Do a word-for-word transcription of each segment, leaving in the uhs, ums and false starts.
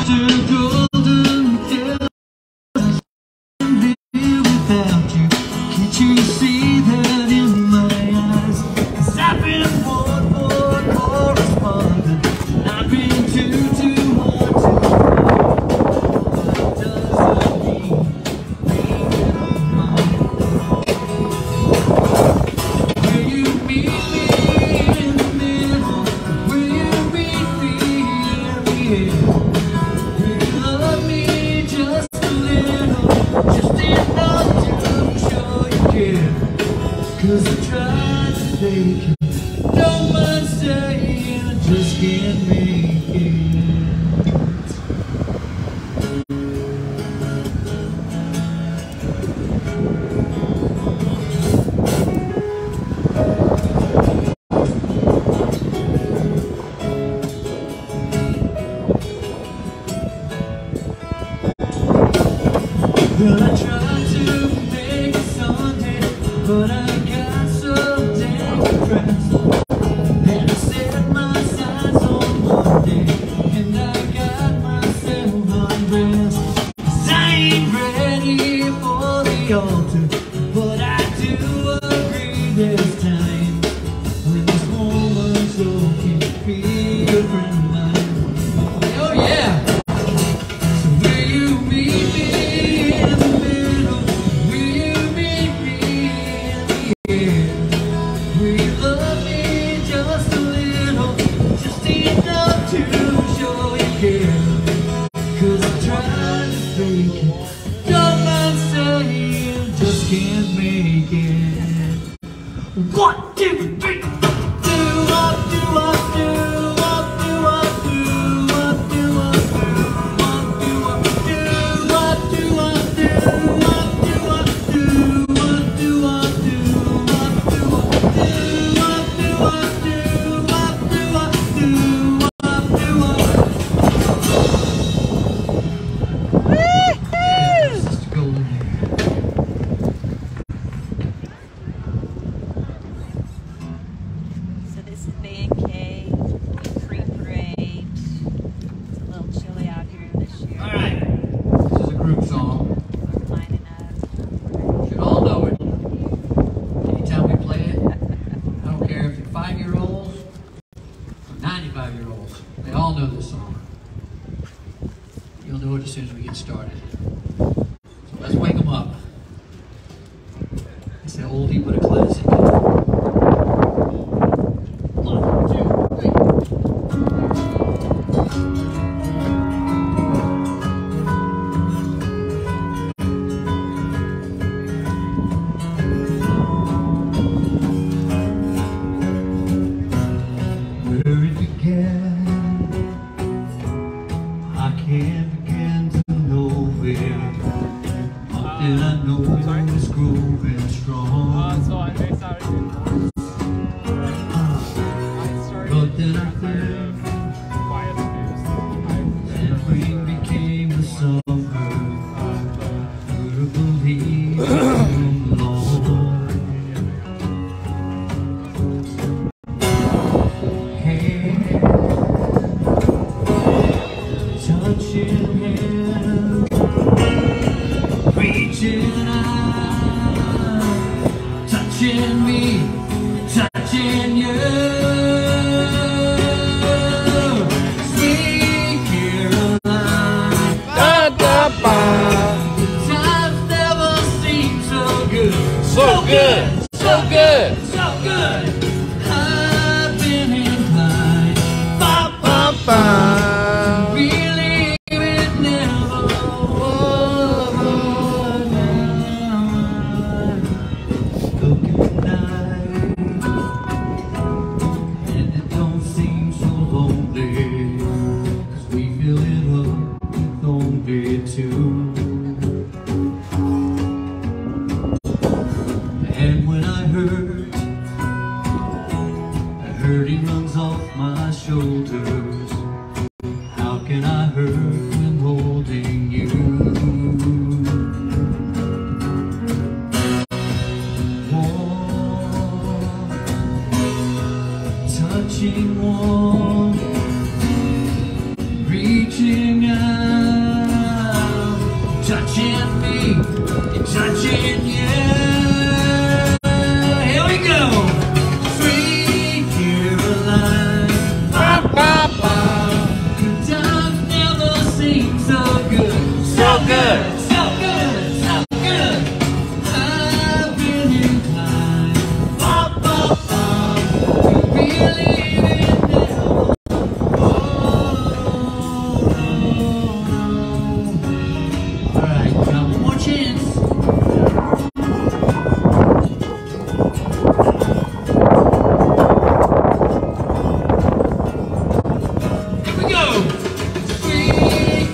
Now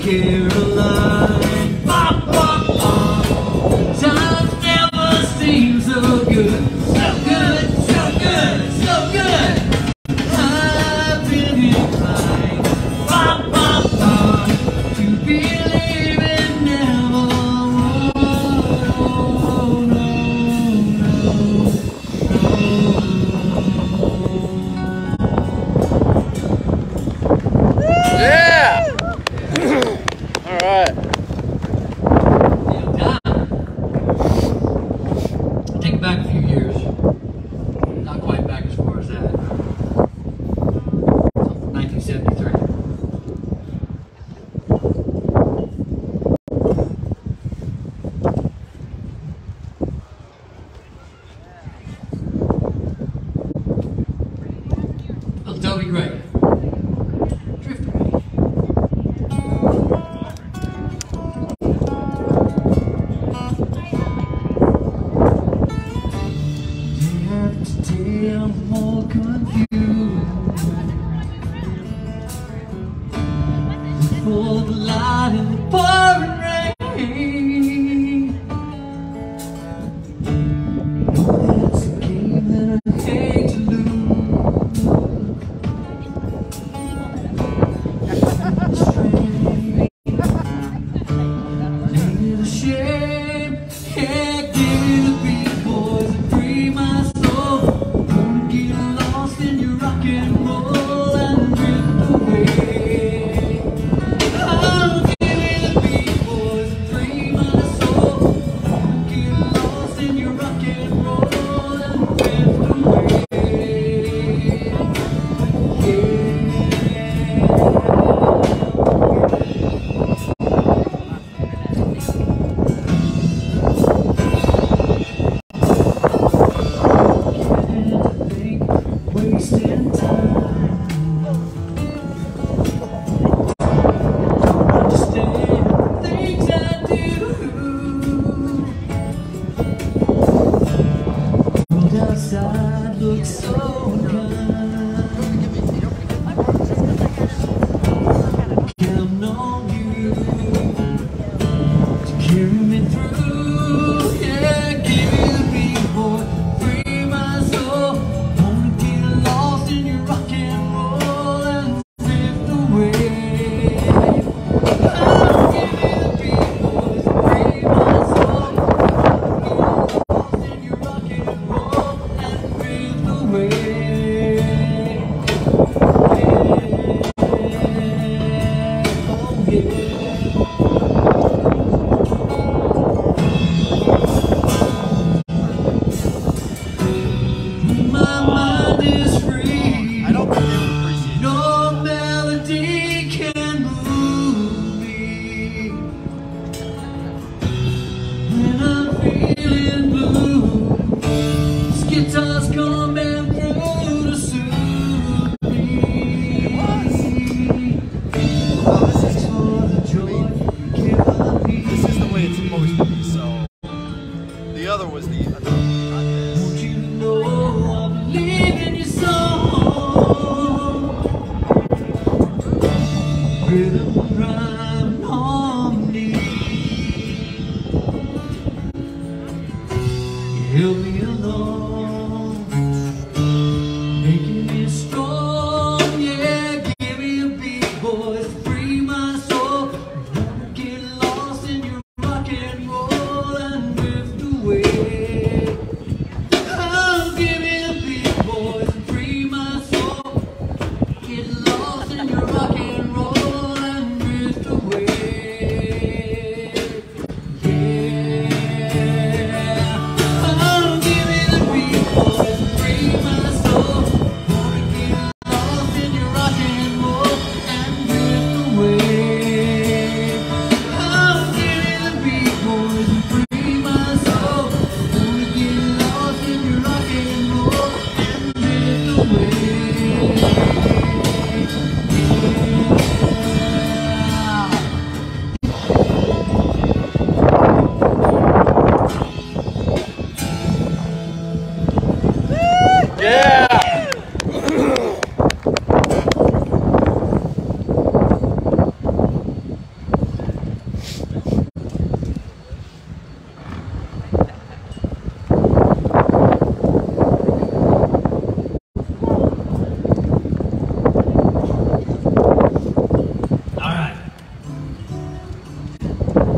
Caroline. Bop, bop, bop. Time never seems so good. So good, so good, so good. I've been inclined. Bop, bop, bop. To believe it never. Oh, no, no, no. Yeah! All right. Take it back a few years. Not quite back as far as that. nineteen seventy-three. Little Toby Gray. Drift away. Today I'm more confused. For the light in the pouring rain. It's a game that I hate to lose. Strange. Ain't it a shame? Can't give me the beat, boys, and free my soul. Gonna get lost in your rock and roll and drift away. Oh, give me the beat.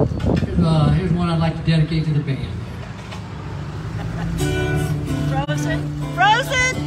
Here's, uh, here's one I'd like to dedicate to the band. Frozen? Frozen!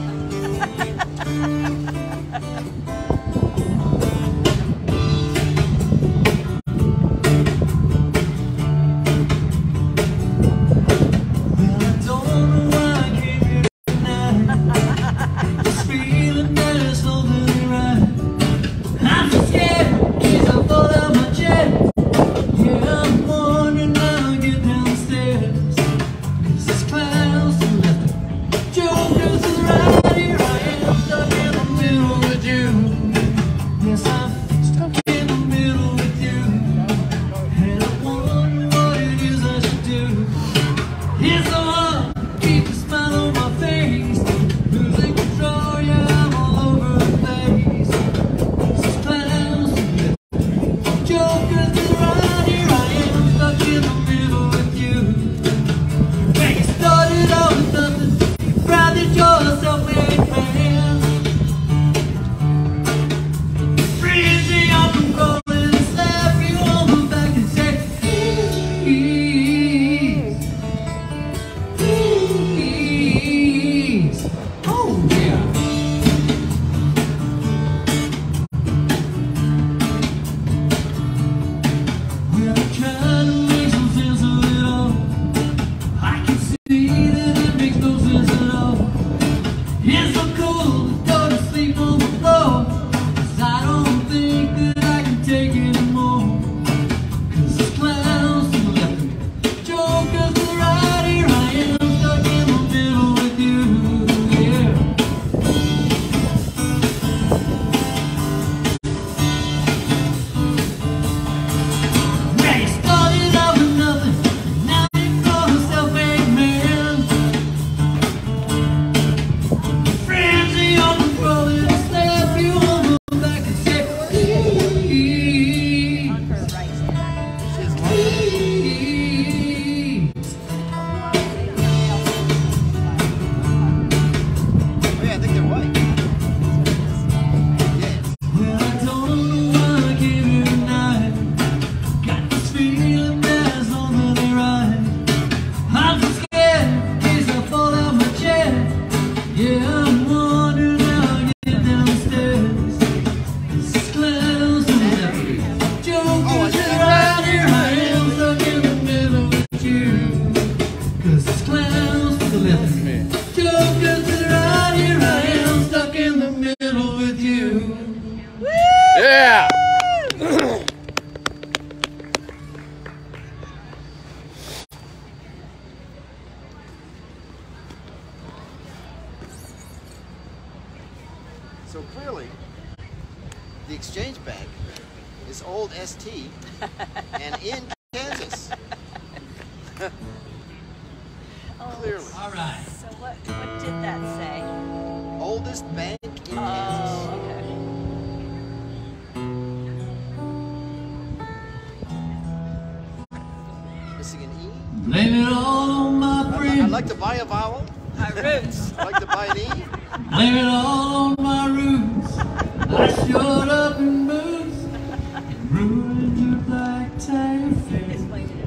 Yeah! So clearly, the Exchange Bank is old S T and in Kansas. Clearly. All right. So what, what did that say? Oldest bank in Kansas. Oh, okay. Missing an E. Blame it all on my I'd, friend. I'd like to buy a vowel. My roots. I'd like to buy an E. Blame it all on my roots. I showed up in boots and ruined your black tie face.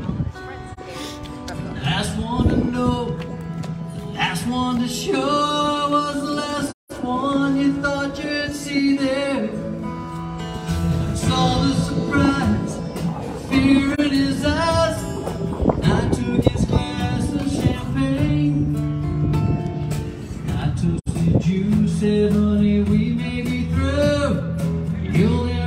Last one to know, last one to show was the last one you thought you'd see there. I saw the surprise, fear in his eyes. I took his glass of champagne. I toasted you, said, honey, we may be through. You'll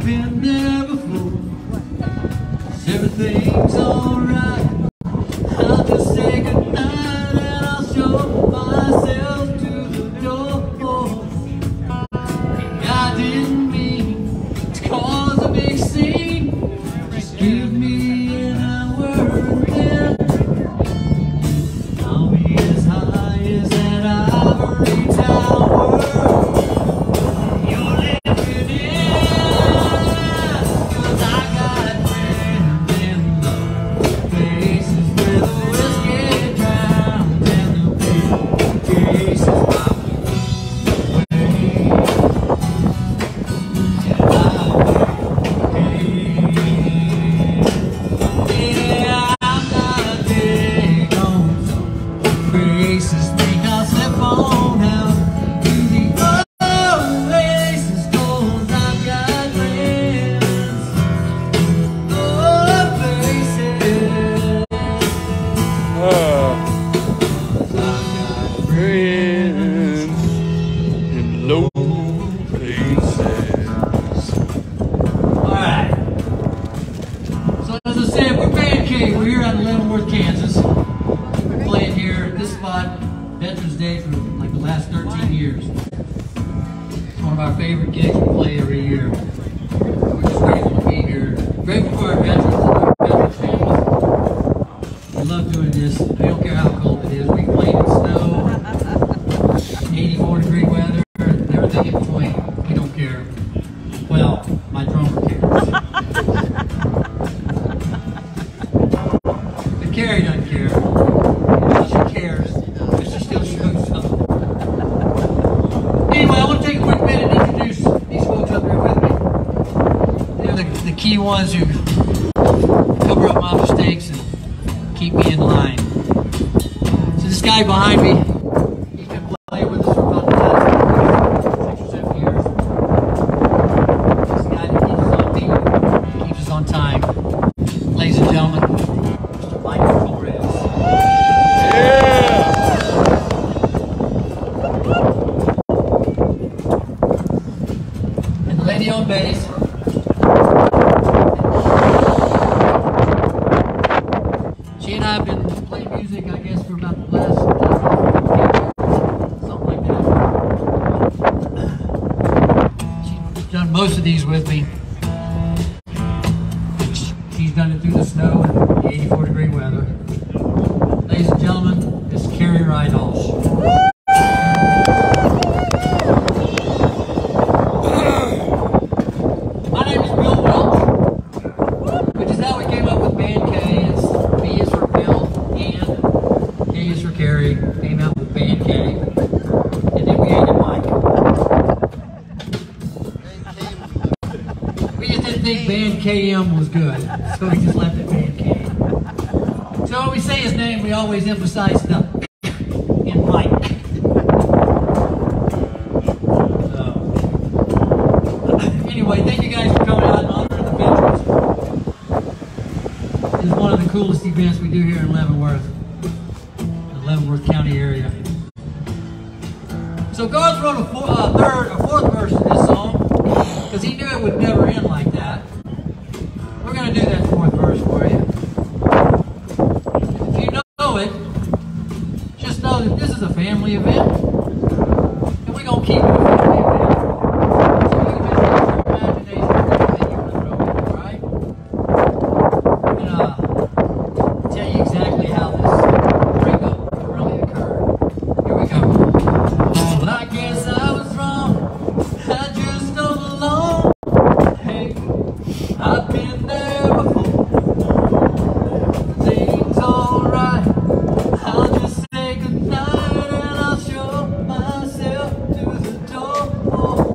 been there before. Everything's alright. I'll just say goodnight and I'll show myself to the door. I didn't mean to cause a big scene. Just give me an hour and then I'll be as high as that ivory tower you're living in. 'Cause I got friends in the places where the whiskey drowns and the big cases my way. Yeah, I'm not big on some places. Think I'll slip on out to the oasis, 'cause I've got friends. Oh, places. Uh, 'Cause I've got friends in low places. Alright. So as I said, we're Band K. We're here out in Leavenworth, Kansas. We're playing here at this spot, Veterans Day, for like the last thirteen years. It's one of our favorite gigs we play every year. We're just grateful to be here. Grateful for our veterans and our veterans families. We love doing this. We don't care how cold it is. We play in snow, eighty-four degree weather, and everything in between. We don't care. Well, my drummer cares. But Carrie doesn't care. Well, she cares, but she still shows up. Anyway, I want to take a quick minute and introduce these folks up here with me. They're the, the key ones who cover up my mistakes and keep me in line. So this guy behind me, he's been playing with us for about the last six or seven years. This guy that keeps us on beat, keeps us on time. Ladies and gentlemen, Mister Michael Torres. Yeah! And the lady on bass. She and I have been playing music, I guess, for about the last something like that. She's done most of these with me. She's done it through the snow and the eighty-four degree weather. Ladies and gentlemen, it's Carrie Rydolph. My name is Bill Welch, which is how we came up with Band K. It's B is for Bill, and K is for Carrie. Came out with Band K, and then we added Mike. We just didn't think Band K M was good, so we just left it Band K. So when we say his name, we always emphasize the in Mike. So, anyway, thank you guys for coming out and honoring the veterans. It's one of the coolest events we do here in Leavenworth, the Leavenworth County area. So Garth wrote a four, uh, third, a fourth verse of this song because he knew it would never end like that. We're going to do that fourth verse for you. If you know it, just know that this is a family event, and we're going to keep it a family event. So you can just use your imagination for anything you want to throw in, all right? I'm going to tell you exactly how this breakup really occurred. Here we go. Well, I guess I was wrong. I just don't belong. Hey, I've been there before. Everything's alright. I'll just say goodnight and I'll show myself to the door.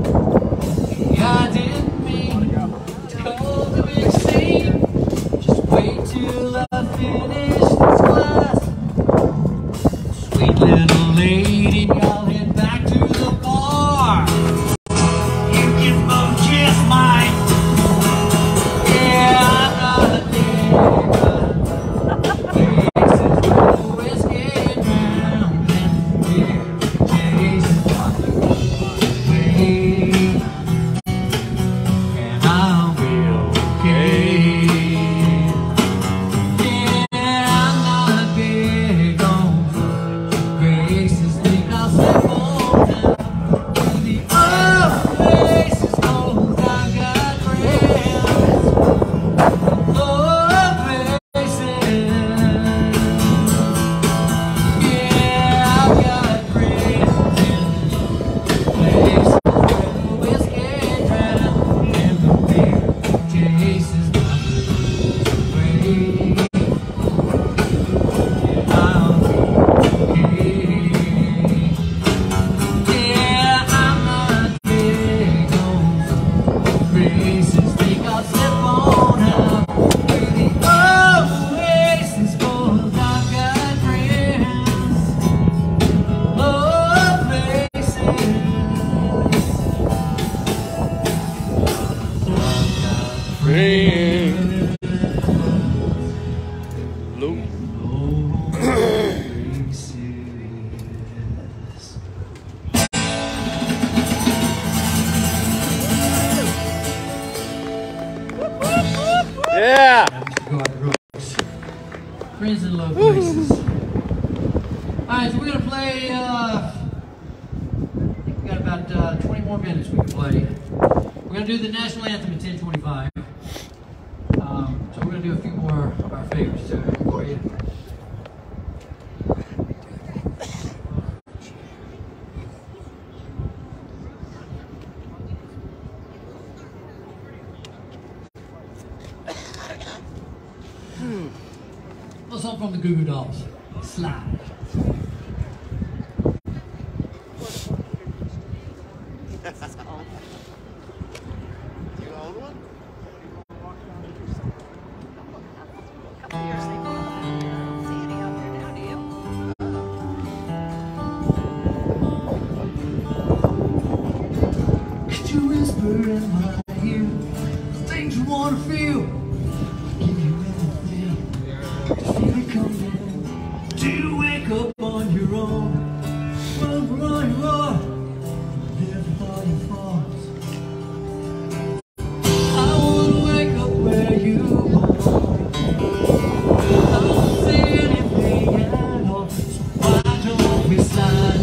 I didn't mean to cause a big scene. Just wait till I finish this class. Sweet little lady, I'll head back to the bar. You can both kiss my. Yeah, I'm not a digger. Places where the whiskey drowns and the beer chases my way. And pain. Low. Yeah. Friends in low places. Alright, so we're gonna play uh we got about uh, twenty more minutes we can play. We're gonna do the national anthem at ten twenty-five. Um, so we're gonna do a few more of our favorites too for you. A little something from the Goo Goo Dolls. Slide. You own one? Couple years ago. Don't see any out there now, do you? Could you whisper in my ear the things you wanna feel? Give you everything. Feel it coming. Do you wake up on your own? Run, run, run. Everybody falls. I wanna wake up where you are. I don't see anything at all. So why don't we slide?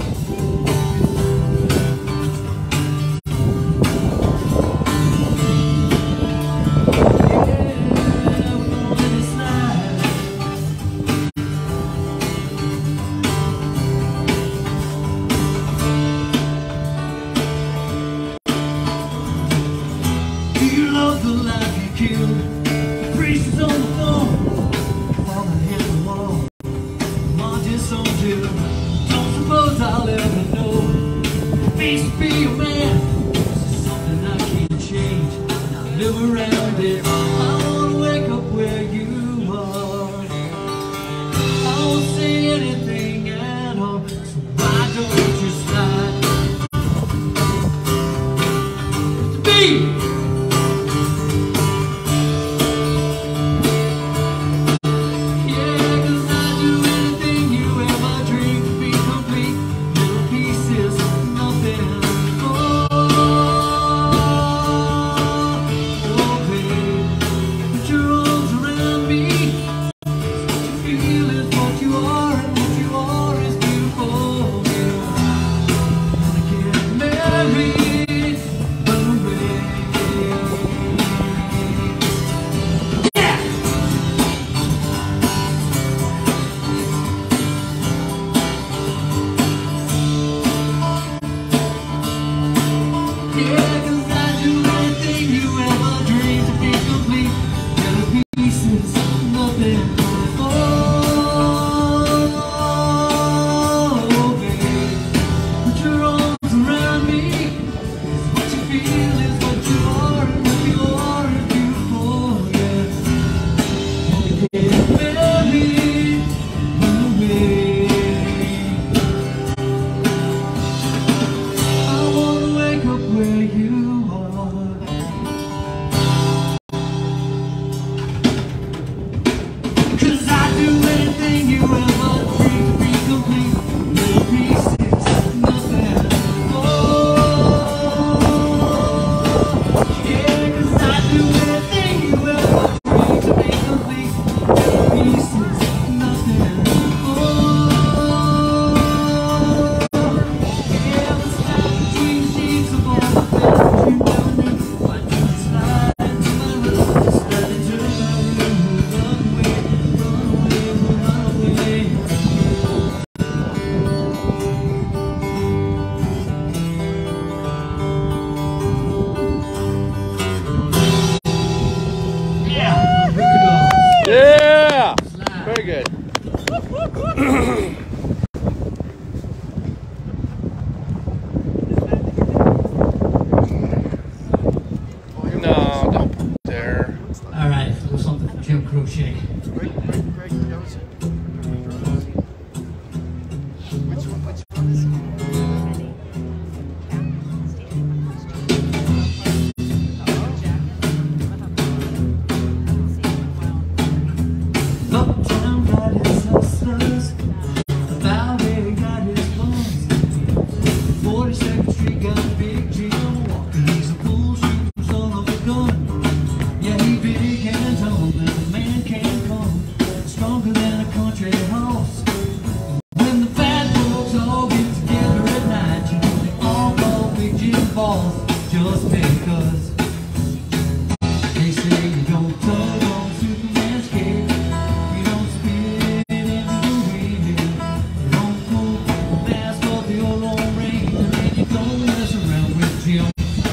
Around it, I wanna wake up where you are. I won't say anything at all, so why don't you slide? Be. must be 'cause they say you don't tug on Superman's cape, you don't spit into the wind, you don't pull the mask off the old Lone Ranger, and you don't mess around with Jim.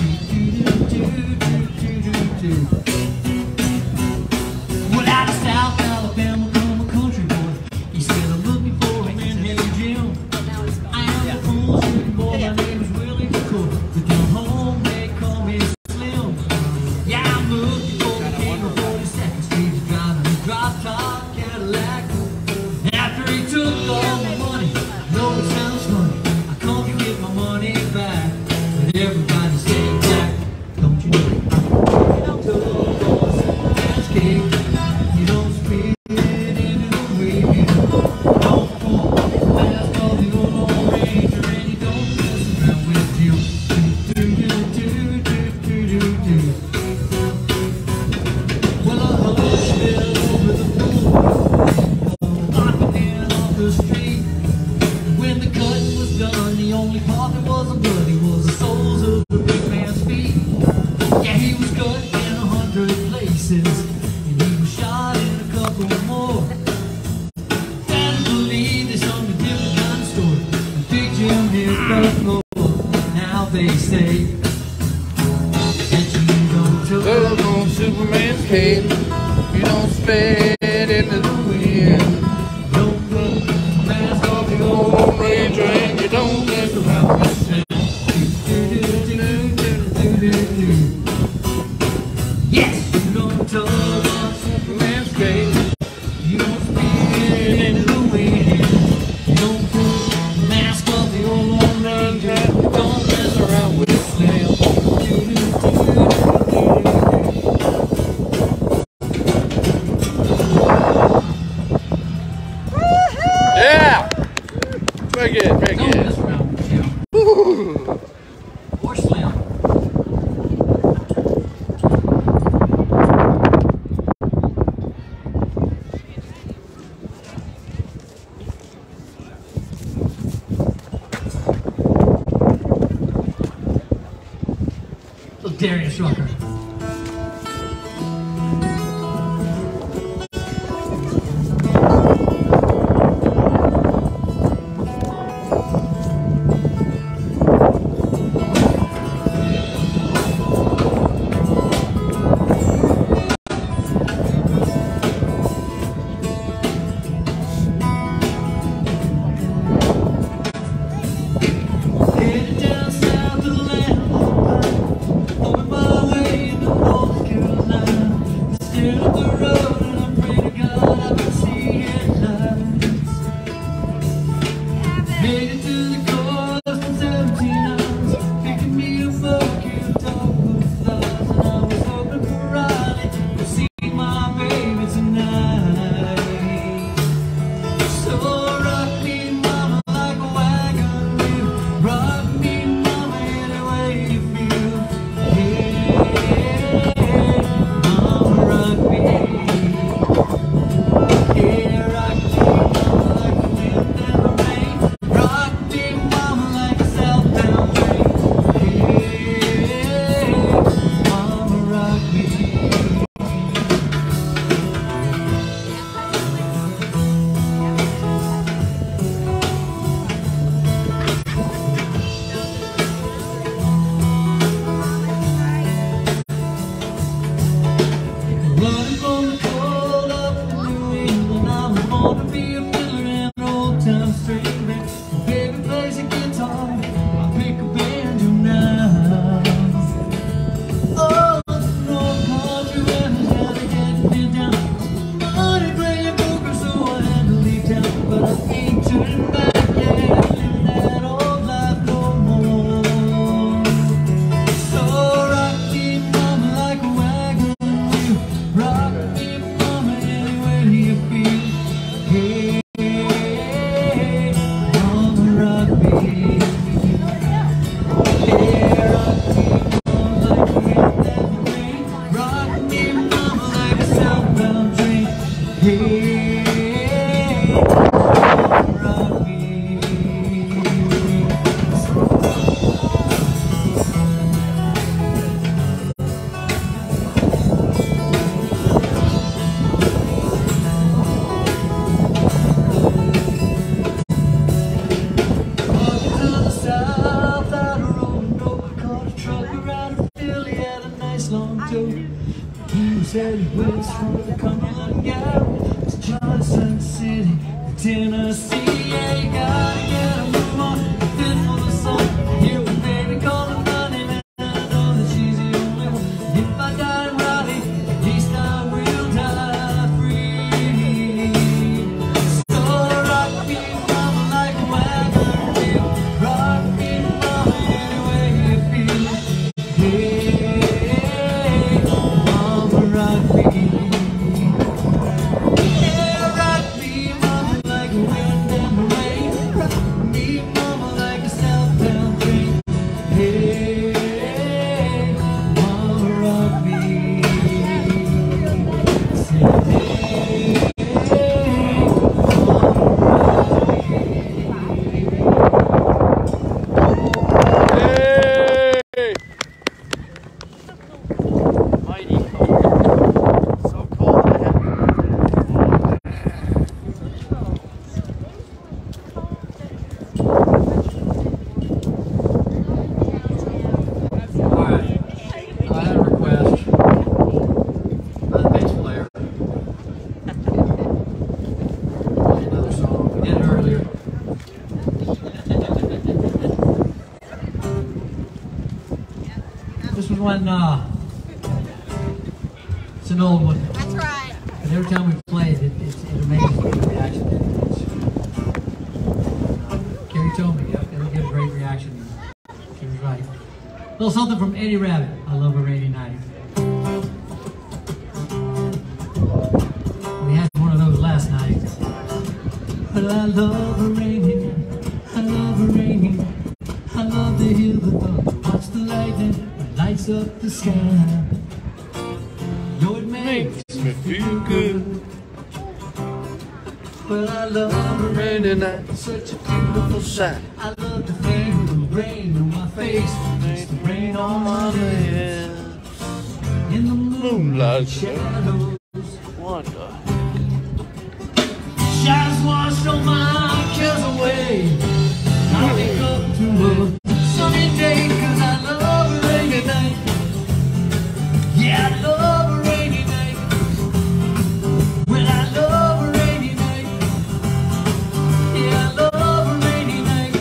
Well, out of South Alabama, from a country boy, he said, I'm looking for a man named Jim. I am the fool shooting boy, my name is Willie McCoy. But down home they call me Slim. Yeah, I'm looking for the king of forty-second Street, driving a drop-top Cadillac. After he took all my money, though it sounds funny, I come to get my money back. But everybody said, Jack, don't you know? You don't tug on Superman's cape, you don't spit into the wind, you don't pull the mask off the old Lone Ranger, and you don't mess around with Jim. Do, do, do, do, do, do, do. Well, a hush fell over the floor, knocking in off the street. When the cutting was done, the only part that wasn't bloody was the soles of the big man's feet. Yeah, he was cut in a hundred places, and he was shot in a couple more. Can't believe they sung a different kind of story. And Big Jim hit the floor. Now they say that you don't tug Tug on Superman's cape, you don't spit into the wind. don't pull the mask off the old Lone Ranger, and you don't mess around with Jim. Yes, you don't tug on Superman's cape, You don't spit into the wind. You don't pull the mask off the old Lone Ranger. You don't mess around with Slim. yeah! Make it, make Don't it. mess around with Jim. Or Slim. So Darius Rucker. Headed down south to the land, on my way this long too. He said he was from the Cumberland Gap to Johnson City, Tennessee. Yeah, you gotta get a move on, fit for the sun. I hear my baby calling money, and I know that she's the only one. If I die in Raleigh, at least I will die free. So rock me, mama, like a wagon wheel. Rock me, mama, any way you feel. Hey, mama, rock me. Yeah, rock me, mama, like a wind and the rain. Rock me, mama, like a southbound train. Hey, mama, rock me. Say, hey, Hey! Mighty cold. So cold I had Alright, I had a request by the bass player. Another song we did earlier. This was when, uh, it's an old one. That's right. And every time we play it, it, it, it amazes me the reaction it gets. Carrie told me, yep, it'll get a great reaction. She was right. A little something from Eddie Rabbit. I love a rainy night. We had one of those last night. But I love a rainy night. I love a rainy night. I love to hear the thunder, watch the lightning that lights up the sky. Know it makes Makes me feel good. Well, I love a rainy night. Such a beautiful sight. I love to feel the rain on my face. It's the rain on my head. In the moonlight shadows. Wonder. Shadows wash all my cares away. I wake up to a sunny day, 'cause I love a rainy night. Yeah, I love a rainy night. Well, I love a rainy night. Yeah, I love a rainy night.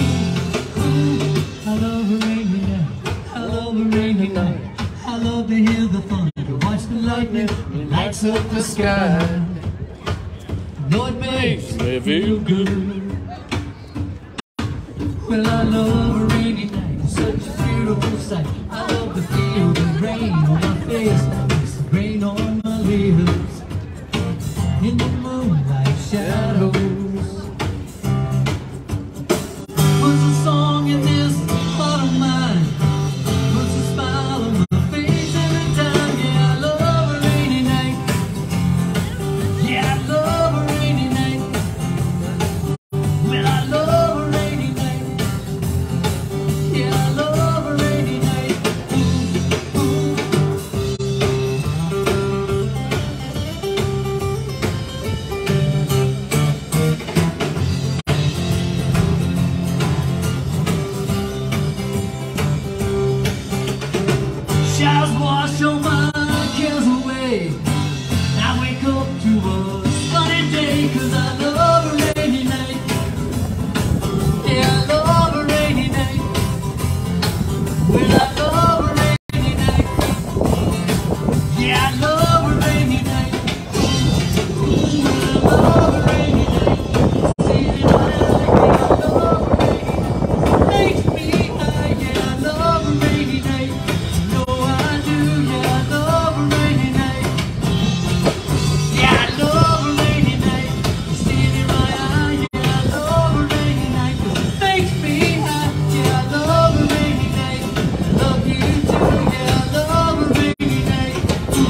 Ooh, I love a rainy night. I love a rainy night. I love to hear the thunder, watch the lightning, it lights up the sky. Know it makes Makes me feel good. Well, I love a rainy night, it's such a beautiful sight. I love to feel the rain on my face, it's the rain on my lips. In the moonlight shadows. Puts a song in this heart of mine, puts a smile on my face every time. Yeah, I love a rainy night. Yeah, I love a rainy night. Well, I love a rainy night. Yeah, I love a rainy night. Ooh, ooh. Showers wash all my cares away. I wake up to a sunny day, 'cause I love a rainy night. Yeah, I love a rainy night. Well, I love a rainy night. Yeah, I love a rainy night. Ooh, I love a rainy night. See it like I love a rainy night. Makes me high. Yeah, I love a rainy night. No, I do. Yeah, I love a rainy night. Yeah, I love a rainy night. You see it in my eye. Yeah, I love a rainy night. 'Cause it makes me high. Yeah, I love a rainy night. I love you too. Yeah, I love a rainy night.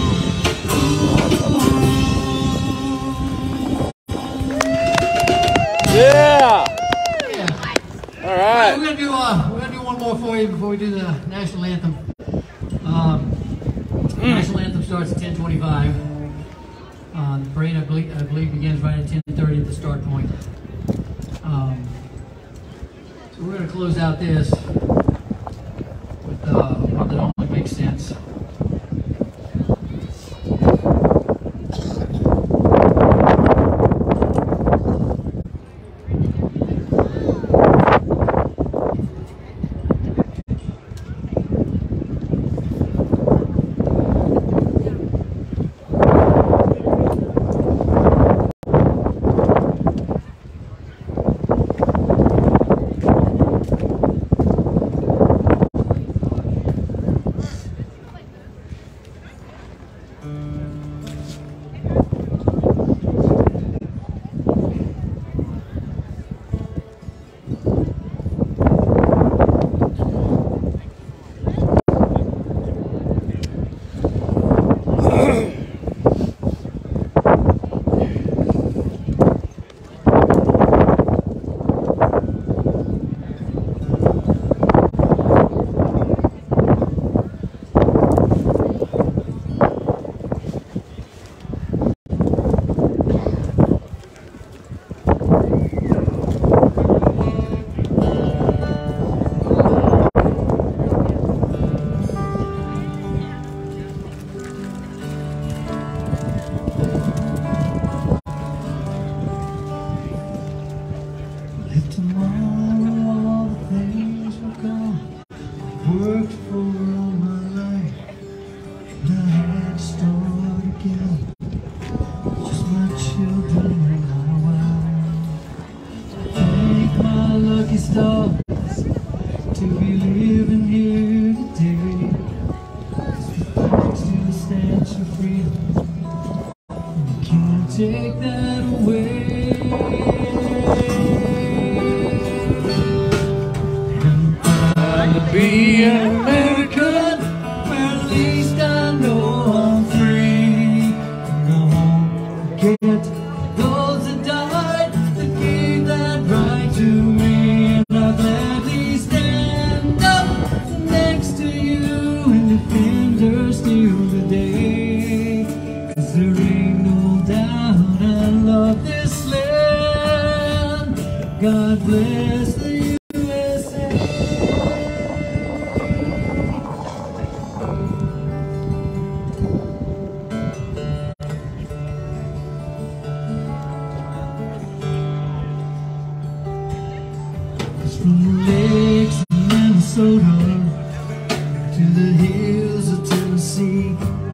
Yeah! Yeah. All right. We're gonna do uh, we're gonna do one more for you before we do the national anthem. Um, National anthem starts at ten twenty-five. Uh, the parade, I believe, I believe, begins right at ten thirty at the start point. Um, so we're gonna close out this with uh, one that only makes sense. If tomorrow all the things were gone, worked for all my life, and I had to start again. Just my children and my wife. Thank my lucky stars to be living here today. 'Cause the flag still stands for freedom. You can't take that away. Be an American, where at least I know I'm free. And I won't forget those that died, that gave that right to me. And I'll gladly stand up next to you and defend her still today. 'Cause there ain't no doubt I love this land. God bless the U S A. From the lakes of Minnesota to the hills of Tennessee,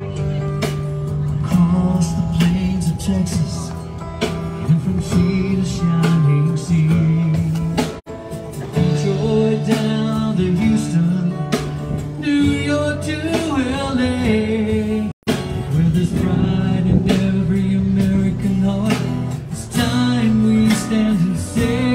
across the plains of Texas, and from sea to shining sea, Detroit down to Houston, New York to L A, where there's pride in every American heart. It's time we stand and say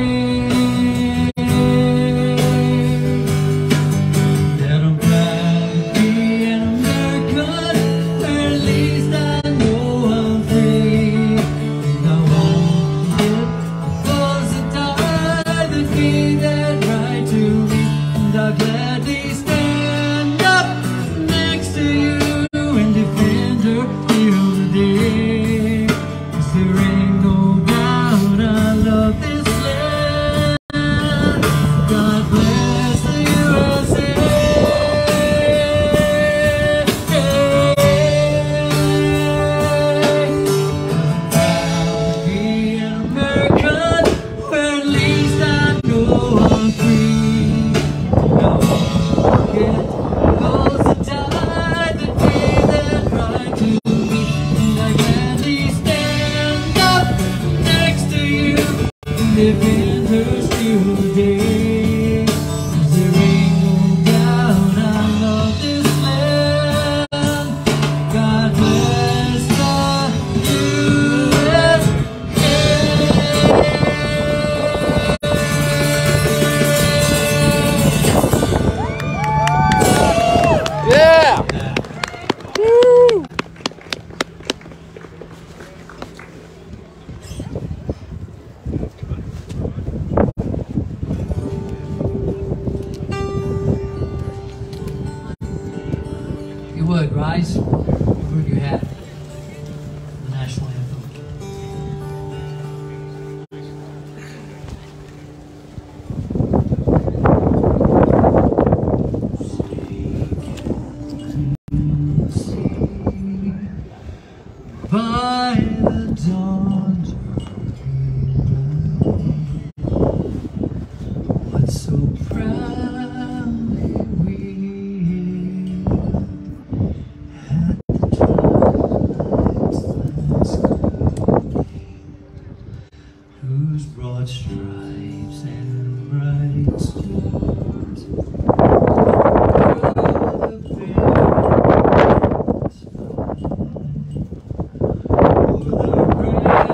living her still today. 'Cause there ain't no doubt I love this land. God bless the U S Yeah! Yeah. Woo! You would rise where you had the national anthem. By the dawn's early light, what so proudly we had the twilight's last gleam, whose broad stripes and bright stars through the perilous fight, o'er the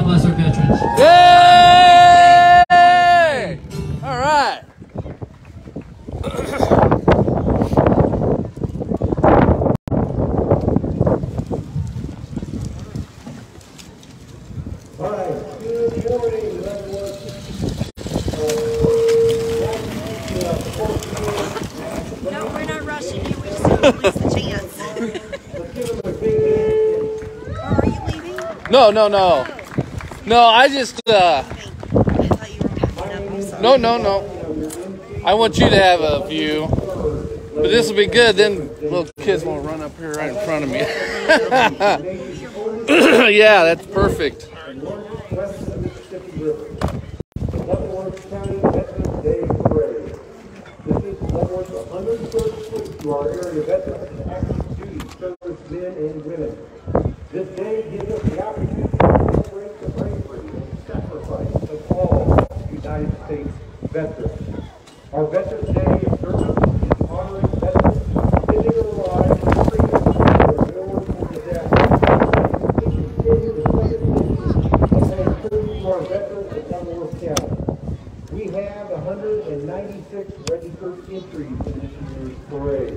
God bless our veterans. Yay! All right. All right. Good morning, everyone. No, we're not rushing you. We just don't lose the chance. Are you leaving? No, no, no. No, I just, uh, I thought you were packing up. I'm sorry. no, no, no. I want you to have a view. But this will be good. Then little kids won't run up here right in front of me. Yeah, that's perfect. West of the Mississippi River. The Leavenworth County Veterans Day Parade. This is Leavenworth's one hundred third salute to our area veterans and active duty service men and women. This day gives us the opportunity to celebrate the bravery and sacrifice of all United States veterans. Our Veterans Day of service is honoring veterans, living their lives in freedom from war or disaster. We continue the legacy of paying tribute to our veterans in Leavenworth County. We have one hundred ninety-six registered entries in this year's parade.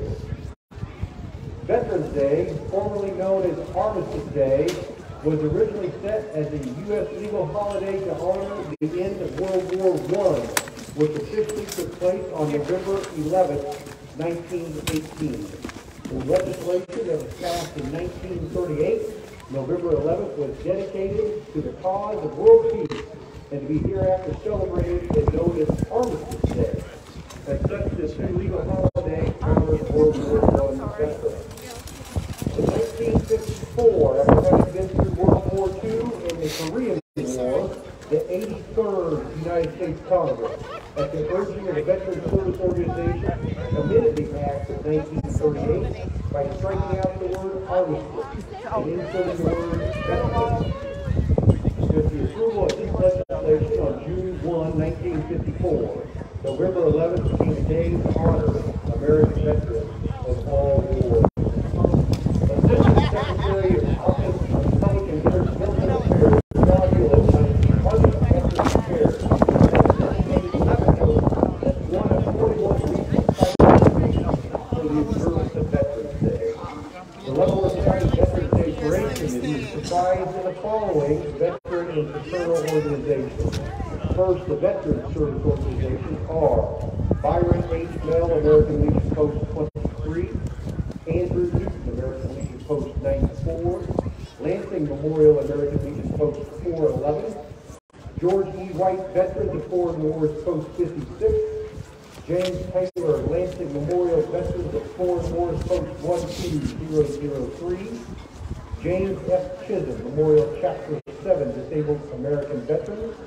Veterans Day, formerly known as Armistice Day, was originally set as a U S legal holiday to honor the end of World War One, which officially took place on November eleventh, nineteen eighteen. The legislation that was passed in nineteen thirty-eight, November eleventh, was dedicated to the cause of world peace and to be hereafter celebrated and known as Armistice Day. As such, this new legal holiday honors World War One veterans. In nineteen fifty-four, after having been through World War Two and the Korean War, the eighty-third United States Congress, at the urging of the Veterans Service Organization, amended the Act of nineteen thirty-eight by striking out the word armistice and inserting the word veterans. With the approval of this legislation on June first, nineteen fifty-four, November eleventh became a day to honor American veterans of all wars. Assistant Secretary of Office of Public and International Affairs, John Hewlett, Department of Veterans Affairs, has designated Leavenworth as one of forty-one regional sites for the observance of Veterans Day. The Leavenworth County Veterans Day Parade Committee is comprised of the following veteran and fraternal organizations. First, the Veterans Service Organizations are Byron H. Mell, American Legion Post twenty-three, Andrew Newton, American Legion Post ninety-four, Lansing Memorial American Legion Post four eleven, George E. White Veterans of Foreign Wars Post fifty-six, James Taylor Lansing Memorial Veterans of Foreign Wars Post one two zero zero three, James F. Chisholm Memorial Chapter seven Disabled American Veterans,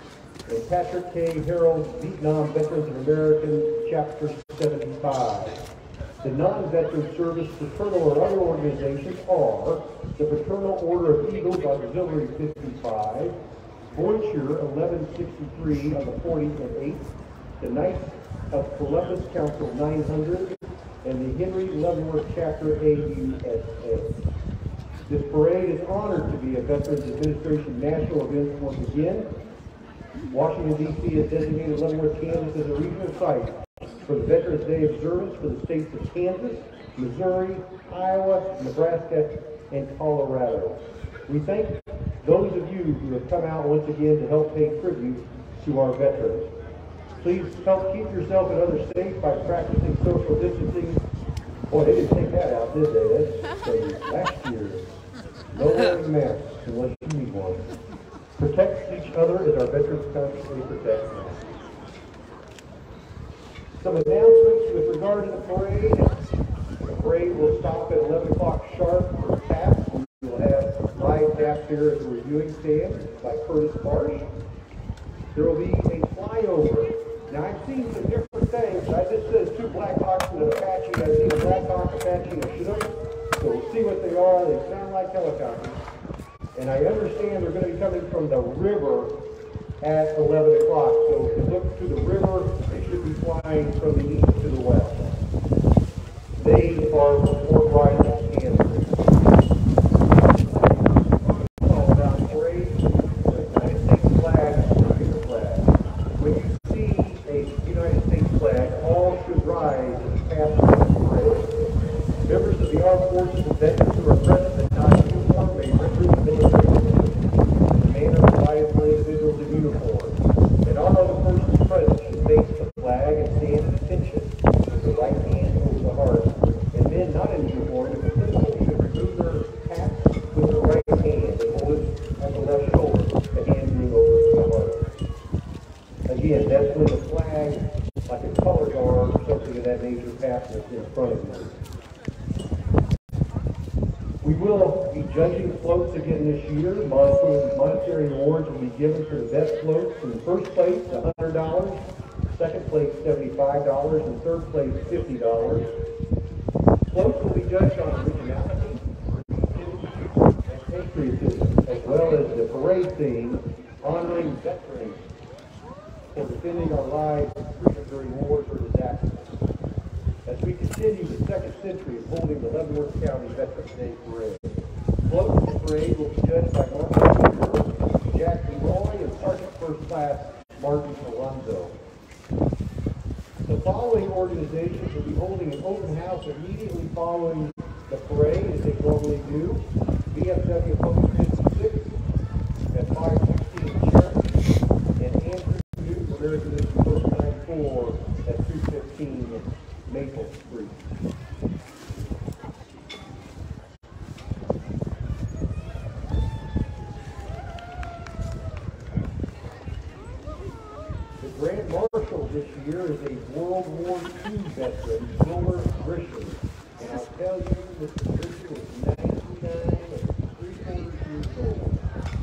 and Patrick K. Harold Vietnam Veterans of American Chapter seventy-five. The non-veteran service fraternal or other organizations are the Fraternal Order of Eagles Auxiliary fifty-five, Voiture eleven sixty-three on the forty and eighth, the Knights of Columbus Council nine hundred, and the Henry Leavenworth Chapter A U S A. This parade is honored to be a Veterans Administration national event once again. Washington, D C has designated Leavenworth, Kansas as a regional site for the Veterans Day observance for the states of Kansas, Missouri, Iowa, Nebraska, and Colorado. We thank those of you who have come out once again to help pay tribute to our veterans. Please help keep yourself and others safe by practicing social distancing. Boy, they didn't take that out, did they? That's the last year. No wearing masks unless you need one. Protect each other as our veterans constantly protect us. Some announcements with regard to the parade. The parade will stop at eleven o'clock sharp for taps. We will have live taps here at the reviewing stand by Curtis Marsh. There will be a flyover. Now, I've seen some different things. I just said two Blackhawks and an Apache. I've seen a Blackhawk, Apache, and a Chinook. So we'll see what they are. They sound like helicopters. And I understand they're going to be coming from the river at eleven o'clock. So if you look to the river, they should be flying from the east to the west. They are from Fort Riley, Kansas. All about parade. The judging floats again this year. Monetary monetary awards will be given for the best floats. In first place, one hundred dollars. Second place, seventy-five dollars. And third place, fifty dollars. Floats will be judged on originality and patriotism, as well as the parade theme, honoring veterans for defending our lives and freedom during wars or disasters. As we continue the second century of holding the Leavenworth County Veterans Day Parade. Float in the parade will be judged by Martin Jackson Roy and Sergeant First Class Martin Alonzo. The following organizations will be holding an open house immediately following the parade, as they normally do. V F W Post fifty-six at five sixteen Sheridan, and Andrew Duke, American Legion Post ninety-four at two fifteen Maple Street. The Grand Marshal this year is a World War Two veteran, Wilmer Grisham. And I'll tell you, Mister Grisham is ninety-nine and three quarters years old.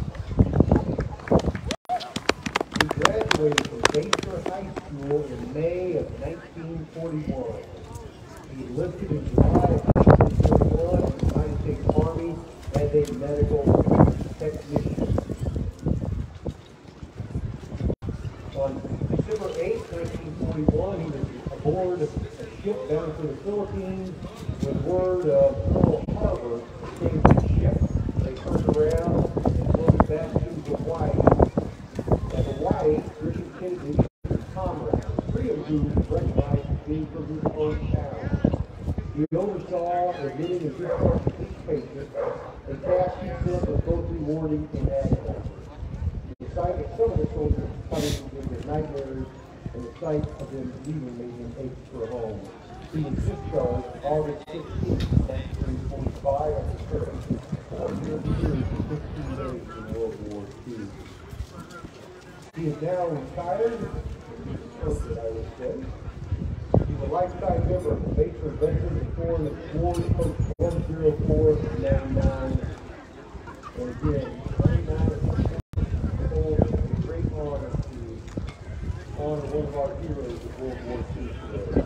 He graduated from Baker High School in May of nineteen forty-one. He enlisted in July of nineteen forty-one in the United States Army as a medical technician. On December eighth, nineteen forty-one, he was aboard a ship bound for the Philippines with word of Pearl Harbor came to the ship. They turned around and floated back to Hawaii. At Hawaii, Richard Kennedy and his comrades, three of whom recognized as being from his own town. He oversaw admitting and discharging each patient, a task he said was both rewarding and aggravating. The sight of some of the soldiers coming in their nightmares and the sight of them leaving made him ache for home. He was discharged August sixteenth, nineteen forty-five after serving four years for fifteen days in World War Two. He is now retired. He's perfect, I would say. He's a lifetime member of the Baker Veterans Foreign Wars Post one oh four ninety-nine. And again, ninety-nine is a great honor to honor one of our heroes of World War Two today.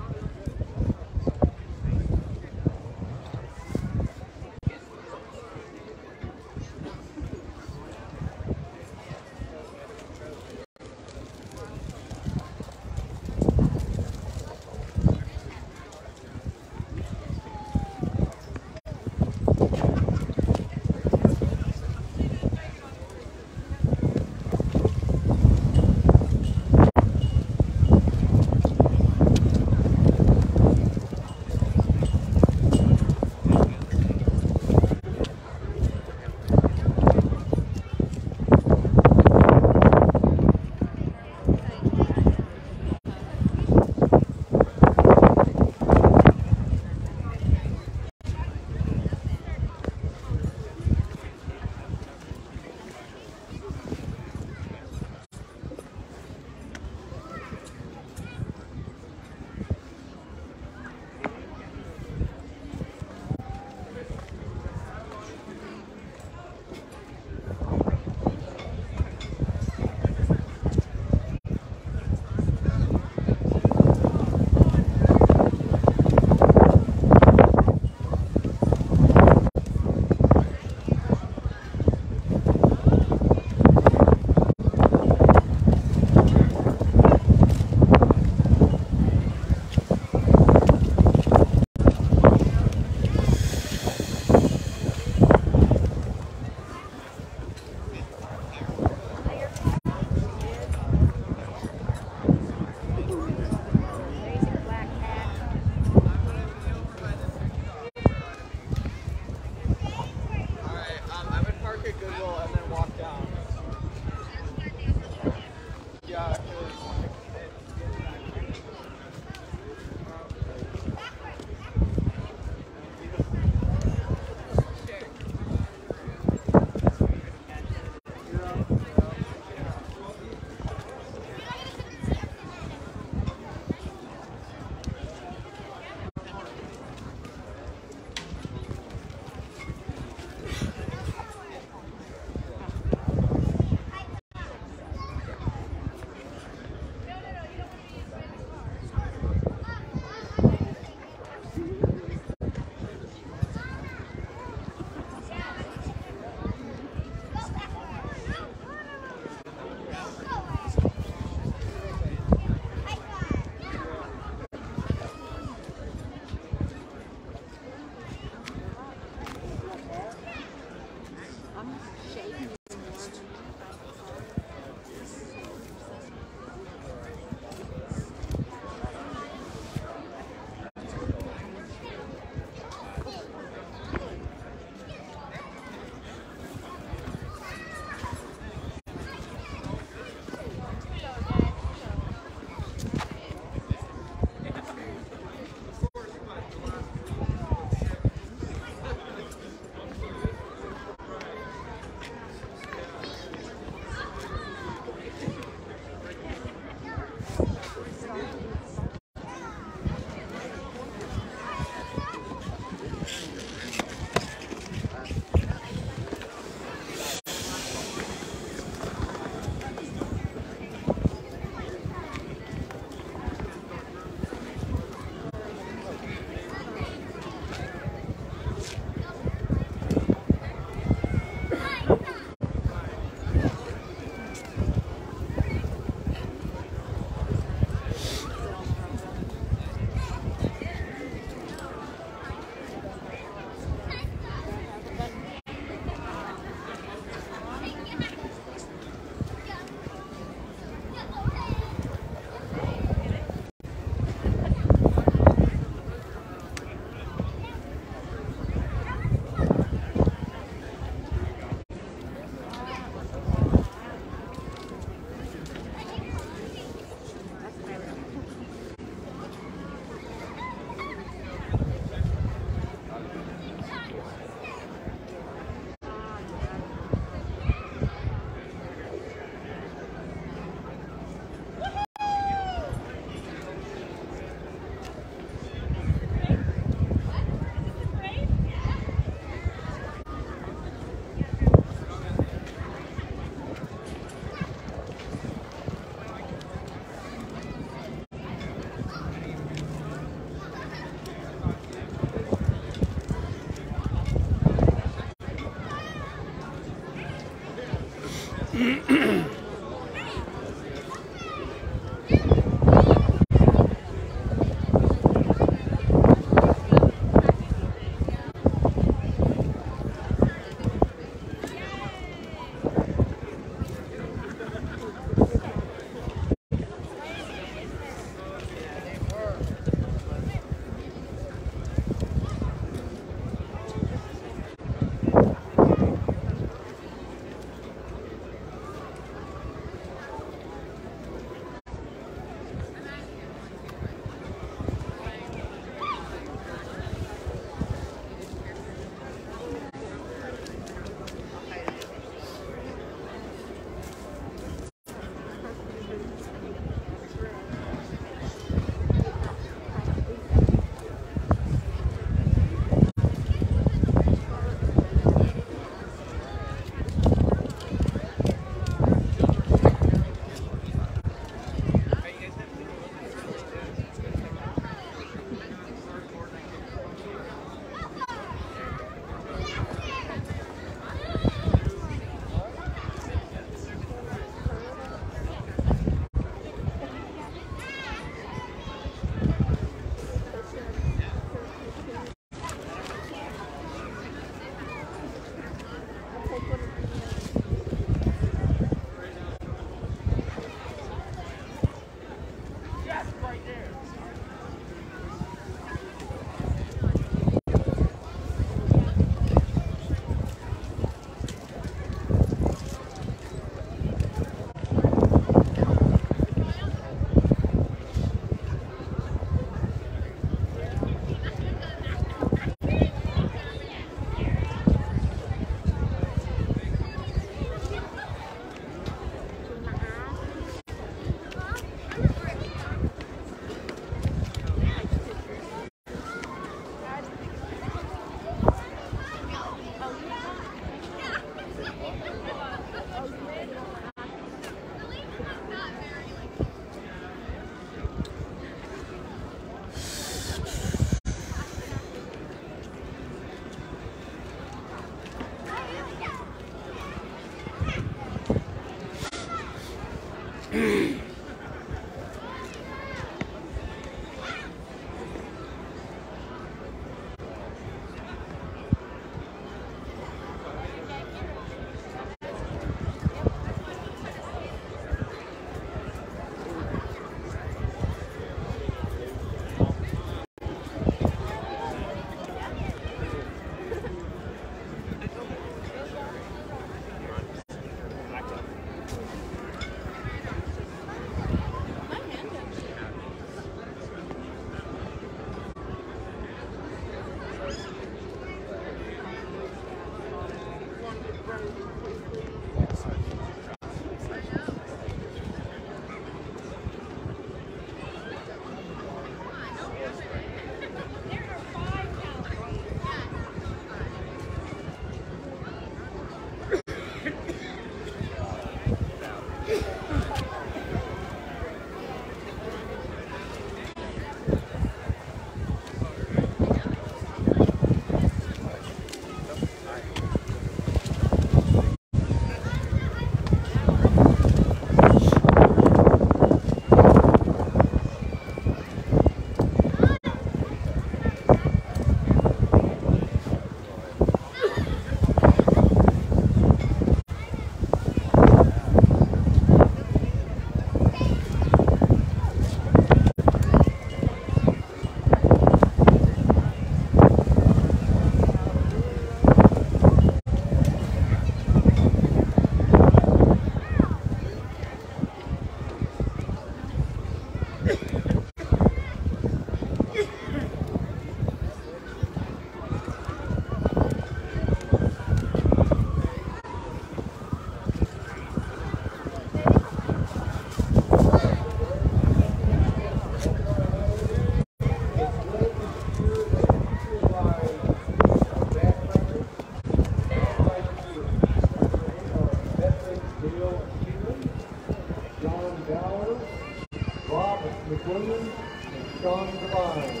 McWilliams, and Sean Devine.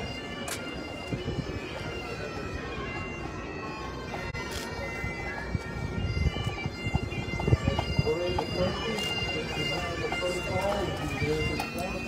Parade approaches, this is now the protocol, which is very important.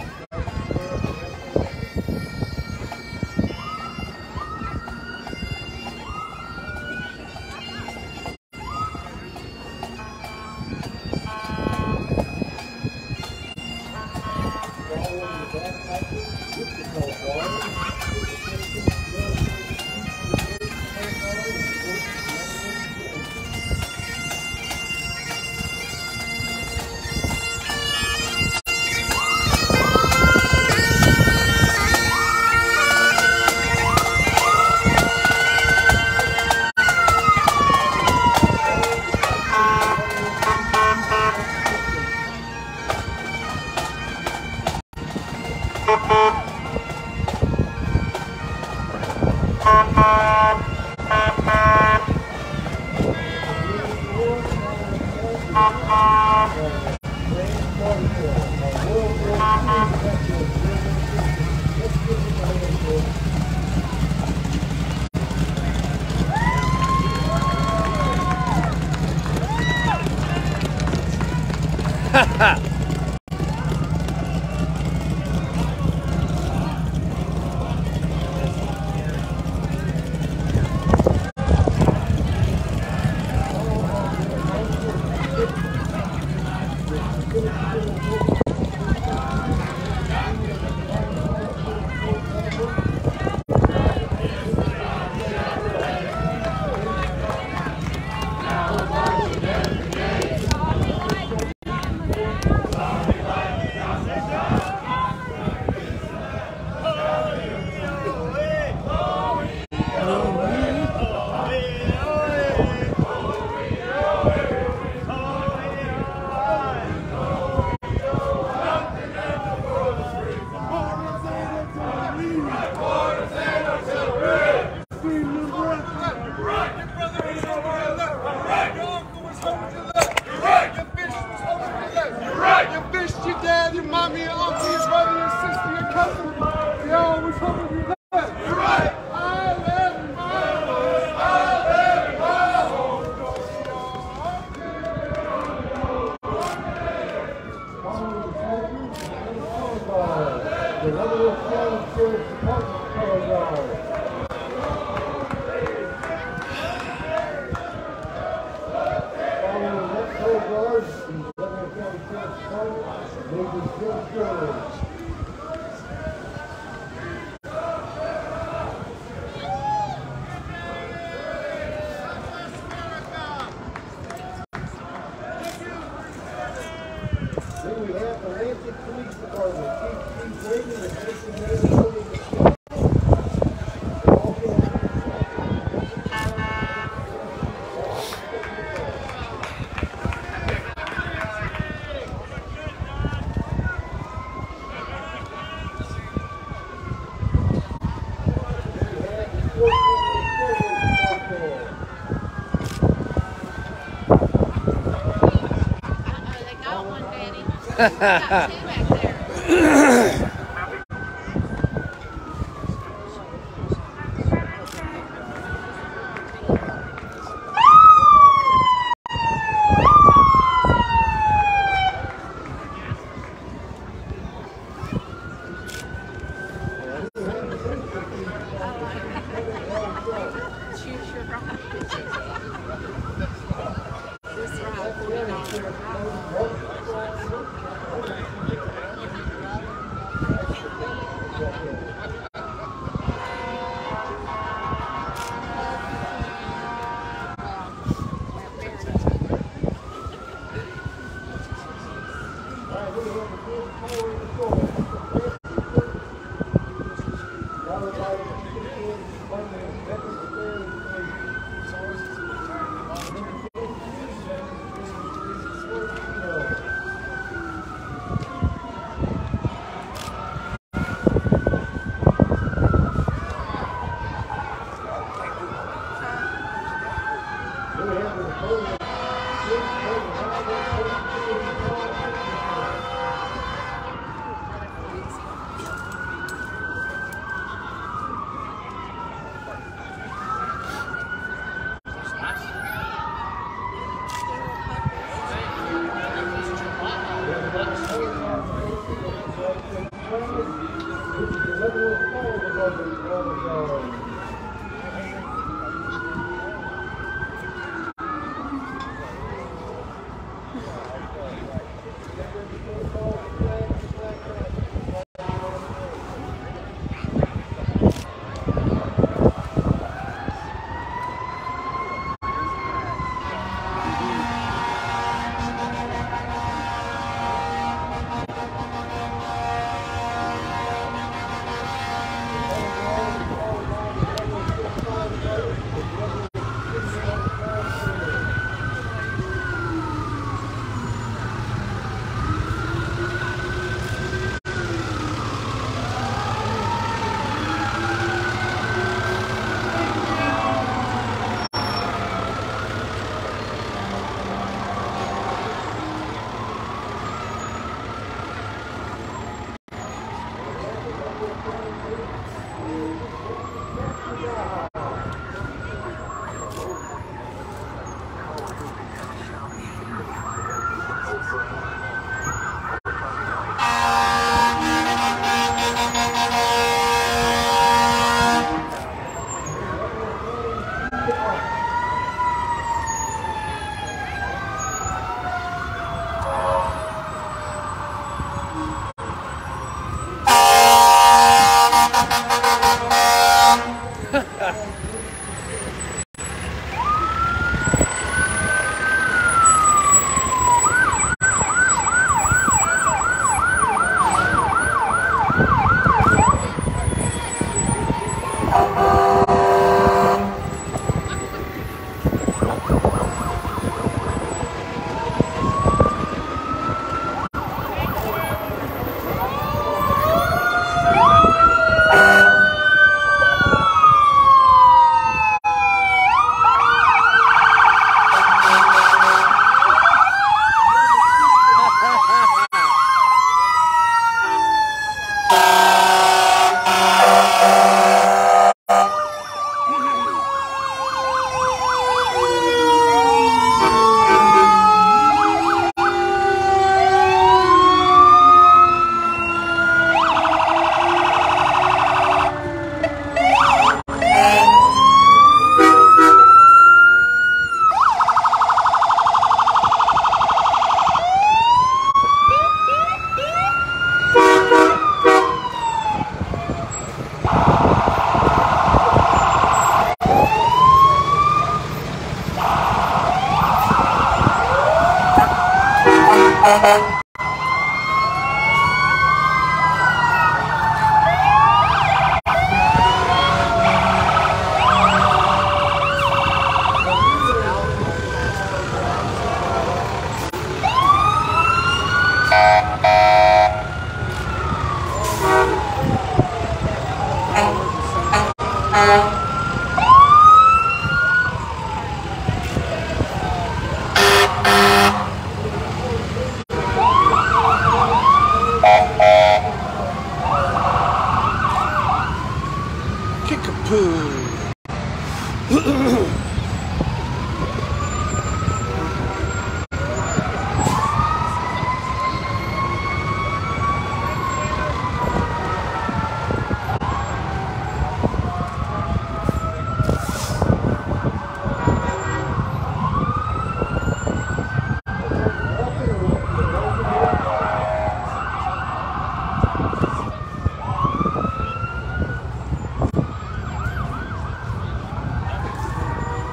Sheriff's Department color guard. Following that color guard, the Lebanon County Sheriff's Department, Major Jim Shirley. Then we have the Lansing Police Department, Chief Steve Reagan, and Jason Reagan holding the ship. They're all going to Got two back there. Choose your ride. This ride will be on.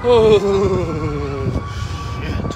Oh, shit.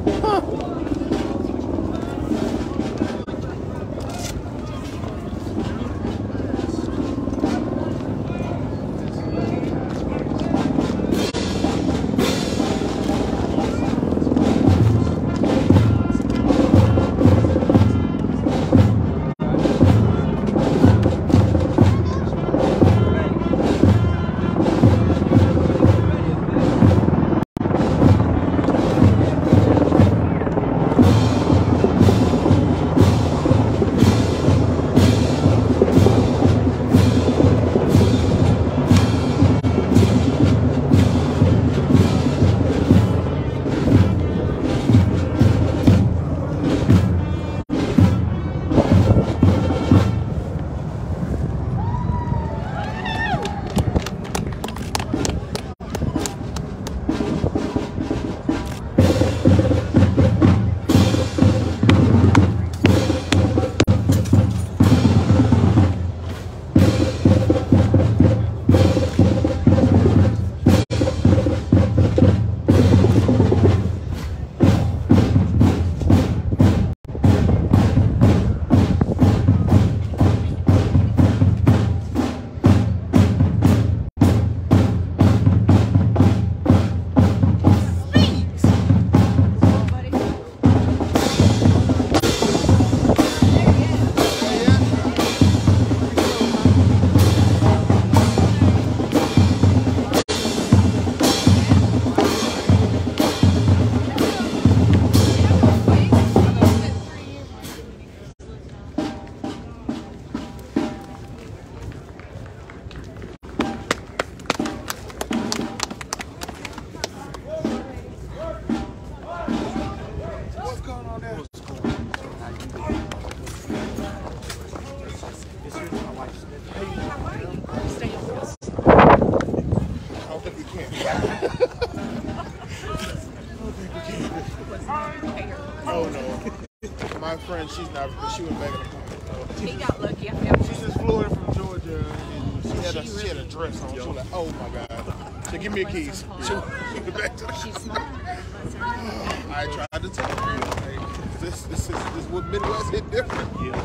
Oh no. My friend, she's not, but she went back in the car. He got lucky. I found She just flew in from Georgia and she had a, she had a dress on. She was like, oh my God. So give me your keys. She went back to the She's smart. I tried to tell her, like, this, this, is, this is what Midwest hit different. Yeah.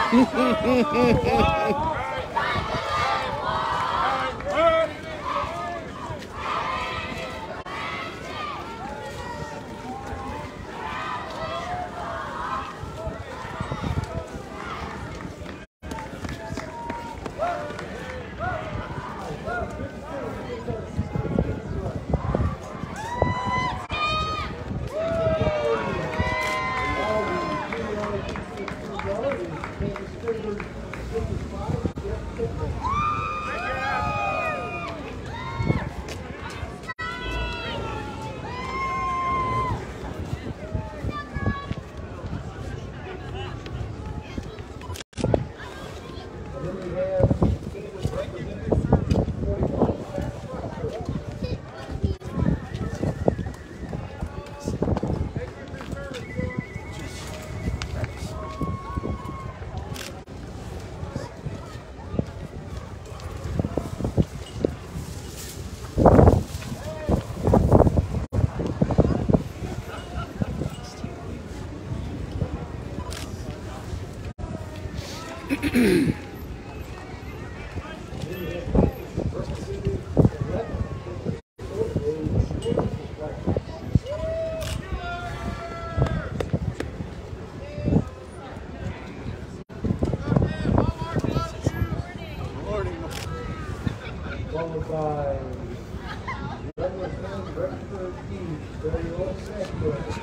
Followed by Douglas Young, Rexford East, very old Sackwood.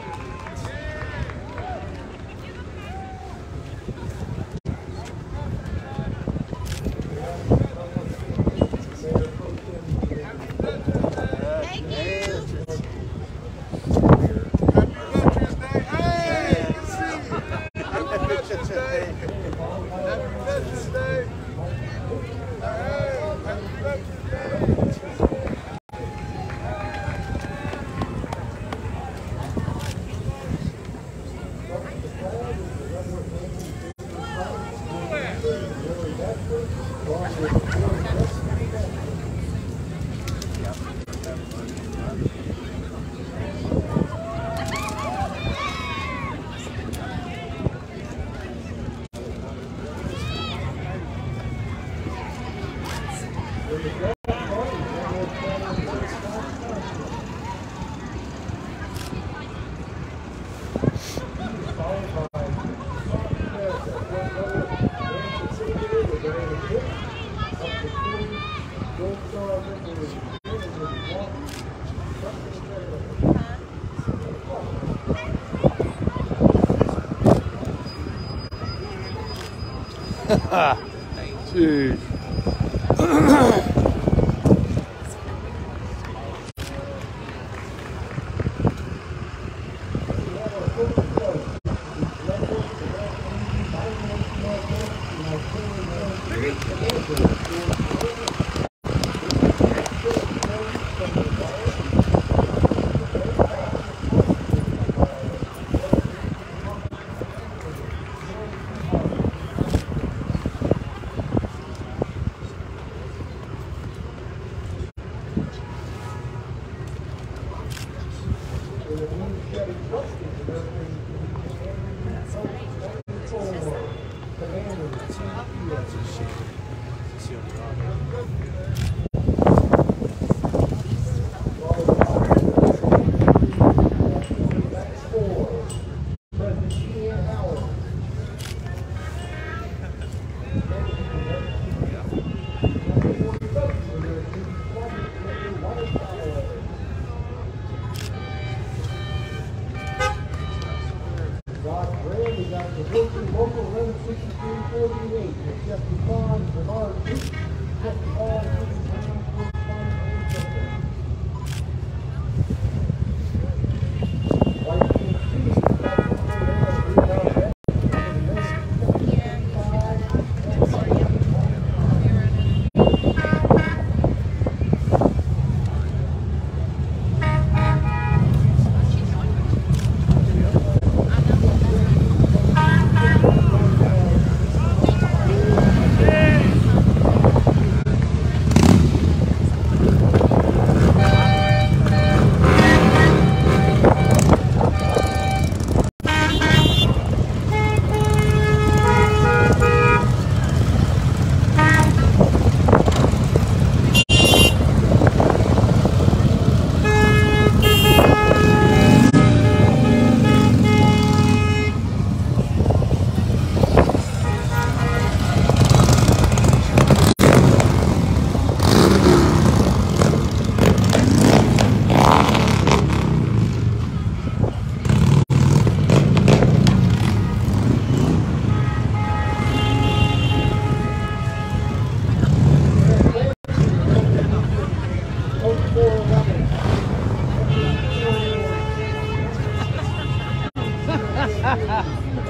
Jeez.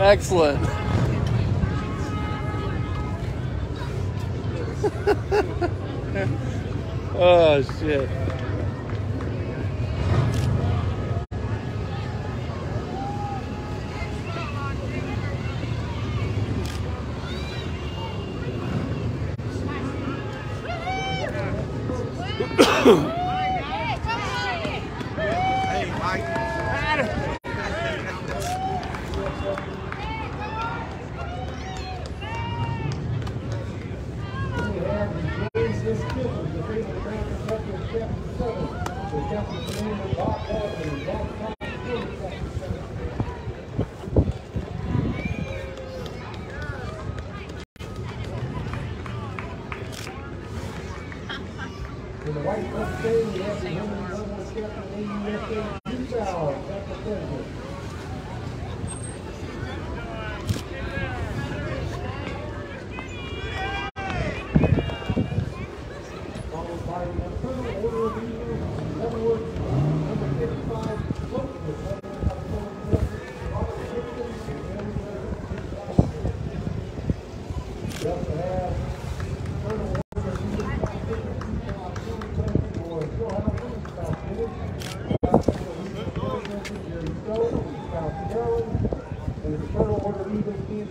Excellent. Oh, shit. Hey, Mike. In the white club stage, we have the number one captain in the U S A, two thousand. That's the president. Followed by the Eternal Order of Evil, Edward, number fifty-five, float with Edward October, Robert Gibson, and we also have Eternal Order of Evil, and the Eternal Order of Evil team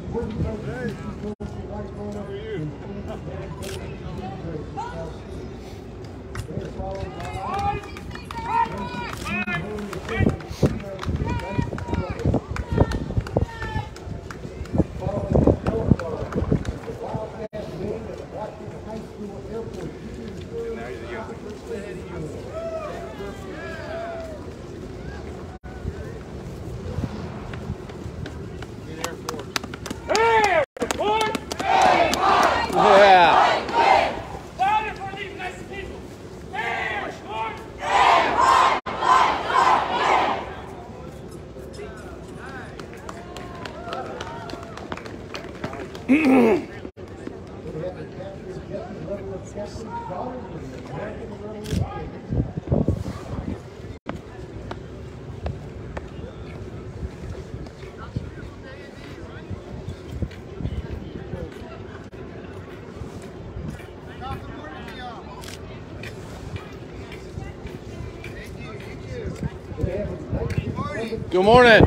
Good morning.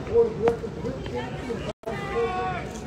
Board of Directors, Rick Jackson, and Vice President.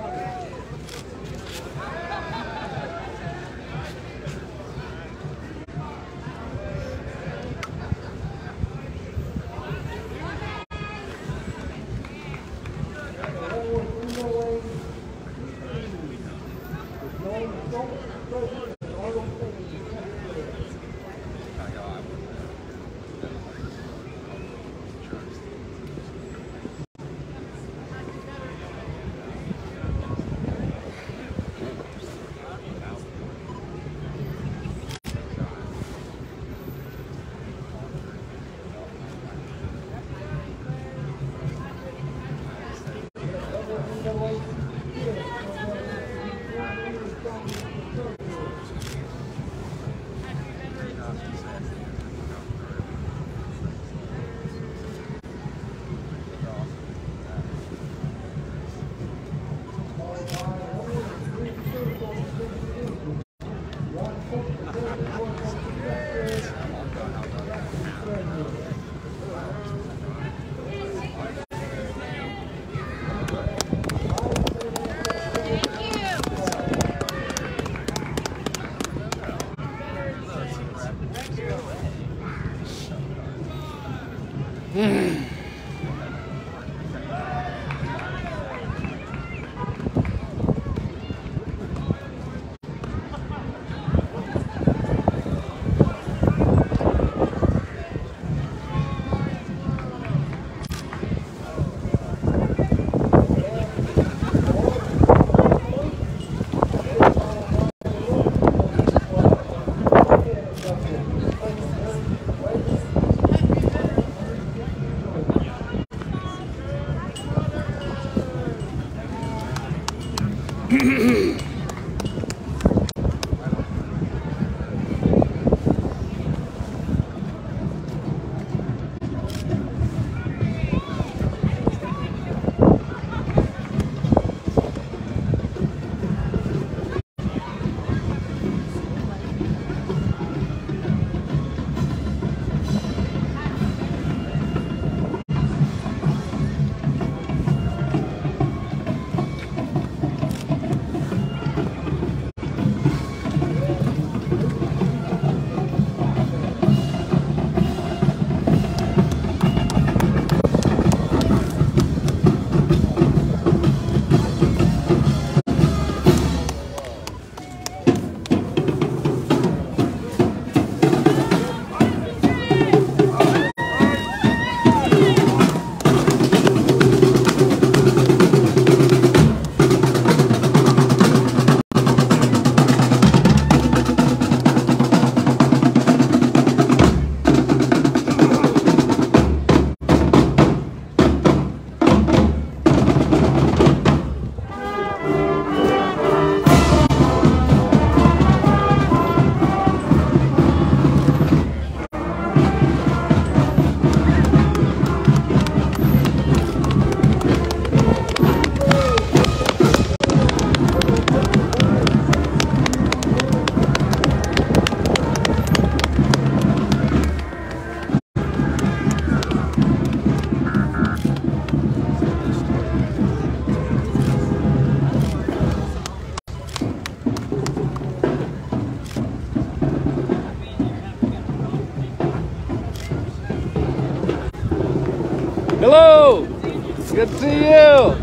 Hello! Good to see you!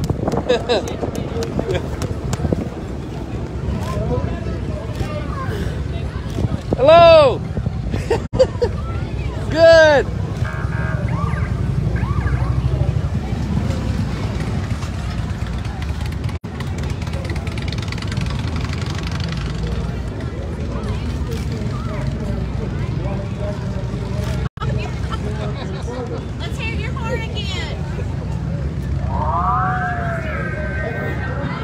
Hello! Good! Let's hear your horn again.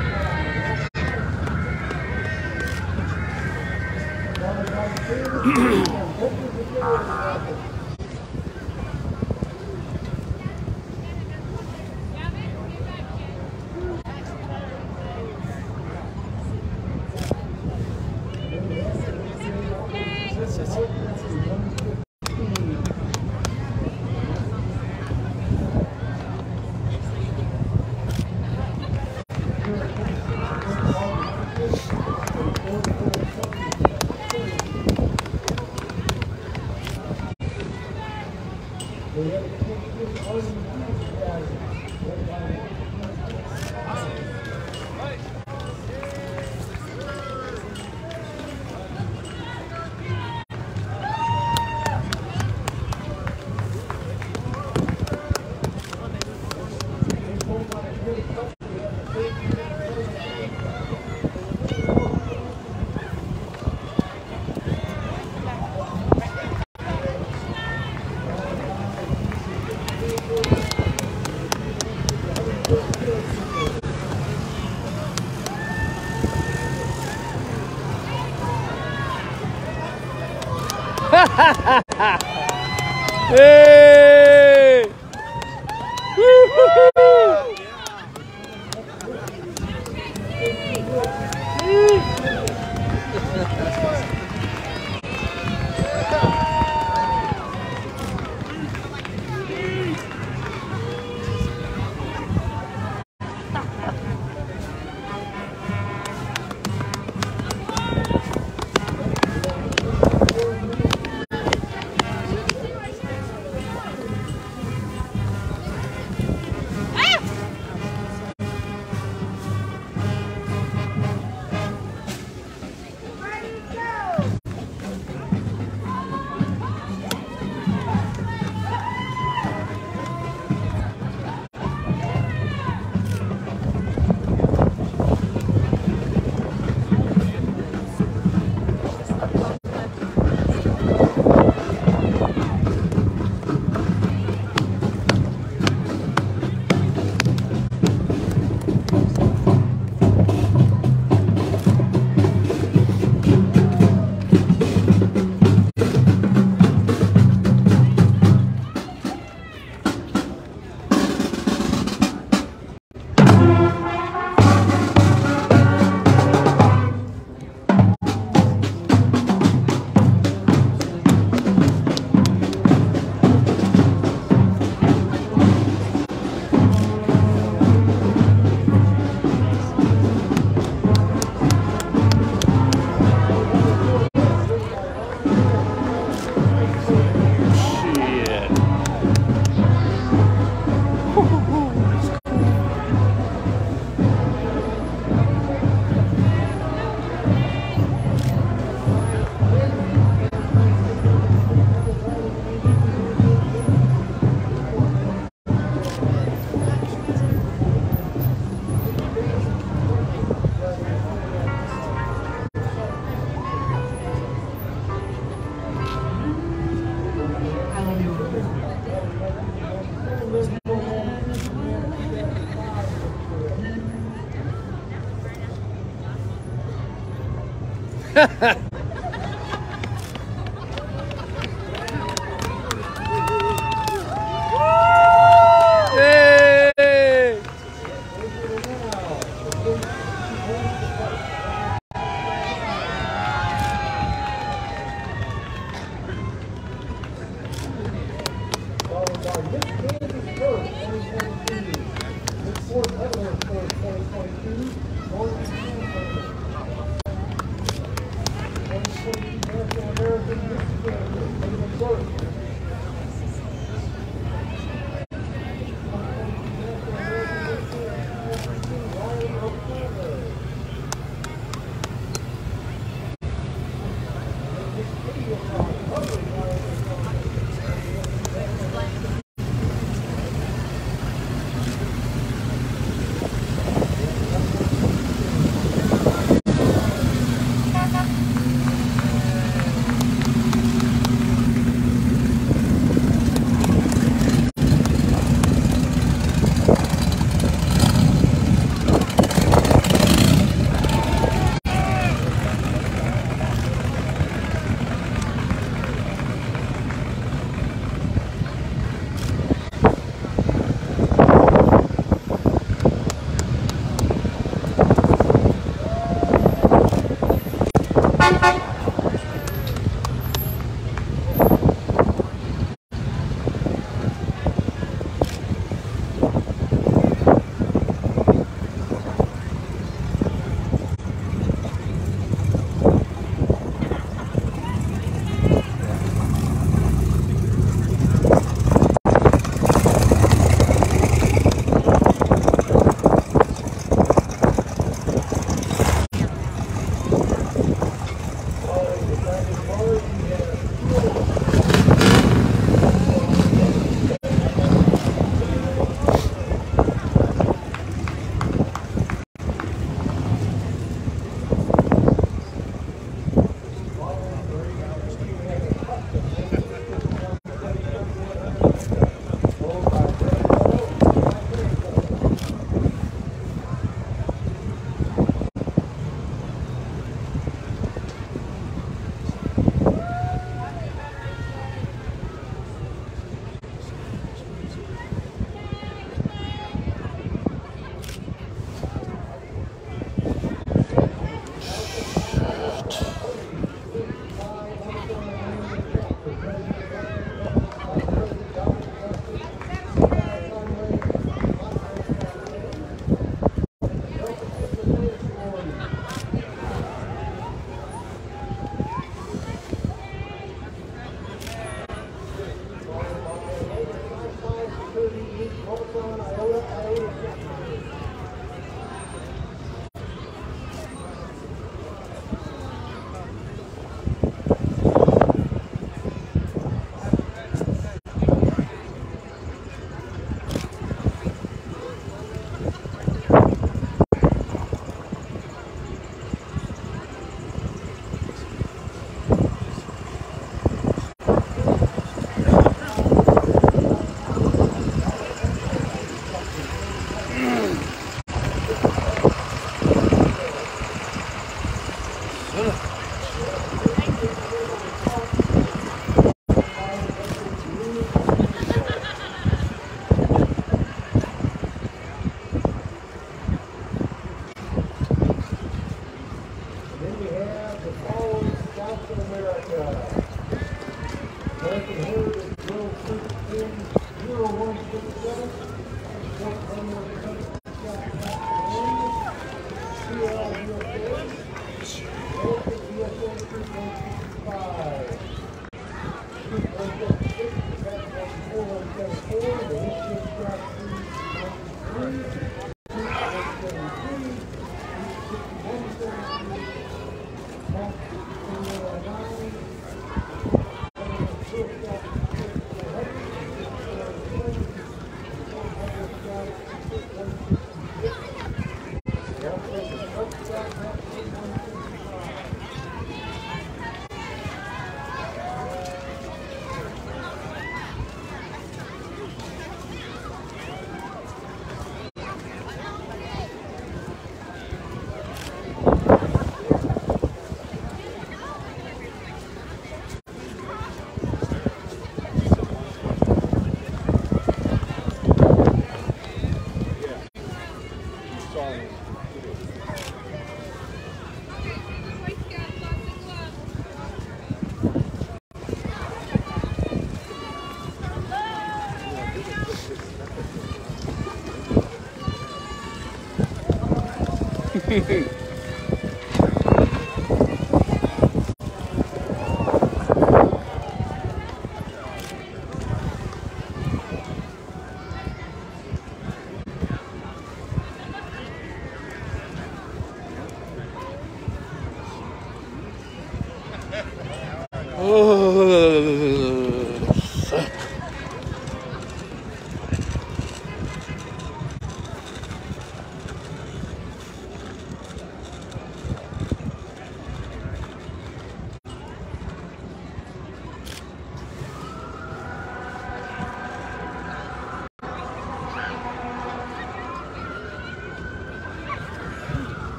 Thank you. Hey! Woo-hoo-hoo! Yay! Followed by Miss Kansas First, twenty twenty-two. Miss Fort Leavenworth First, twenty twenty-two. North twenty twenty-two National American Miss Kansas, Kansas First.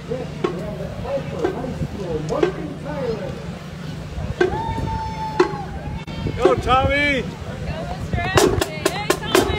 Next, we have the Culper High School marching tireless. Go, Tommy! Go, Mister Ashley. Hey, Tommy!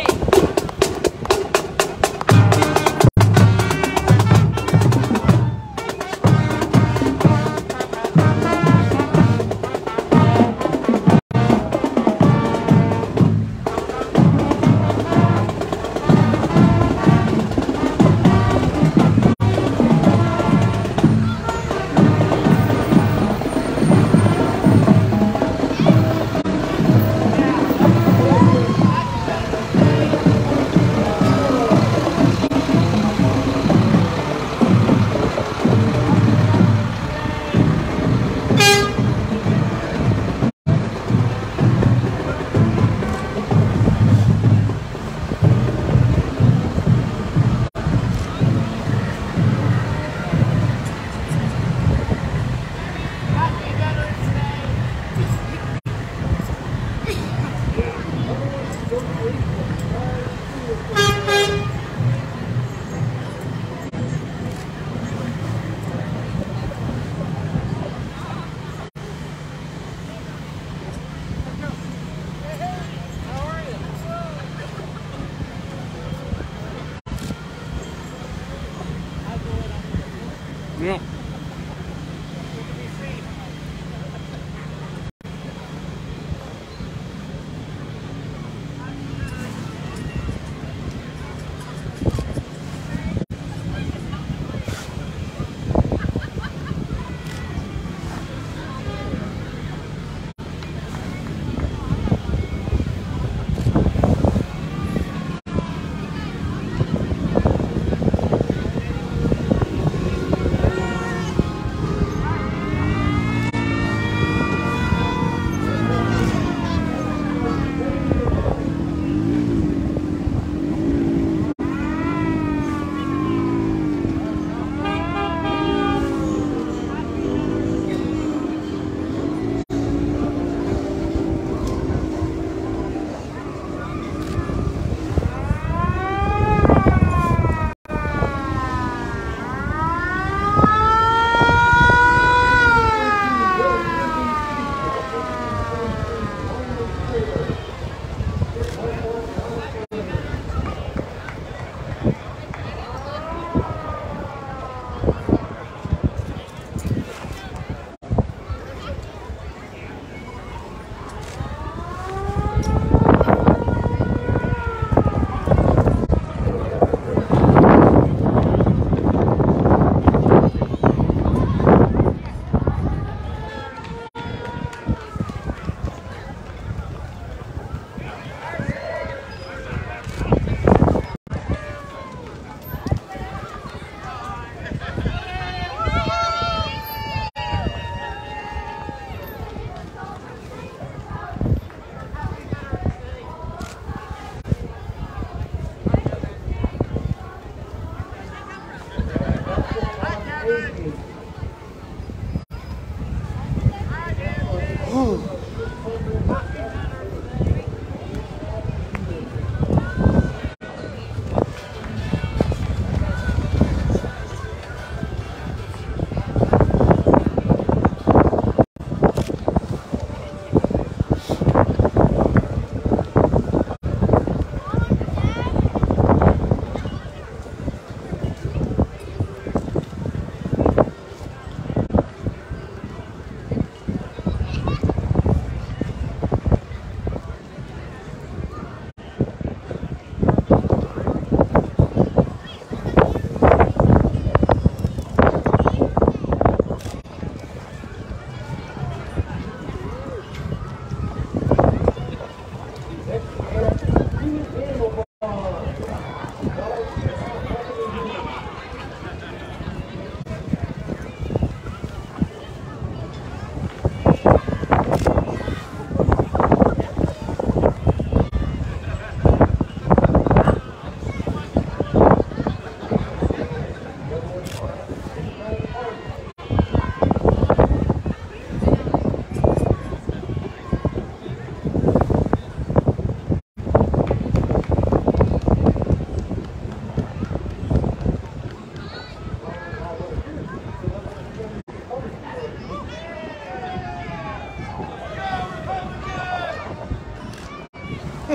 Yeah.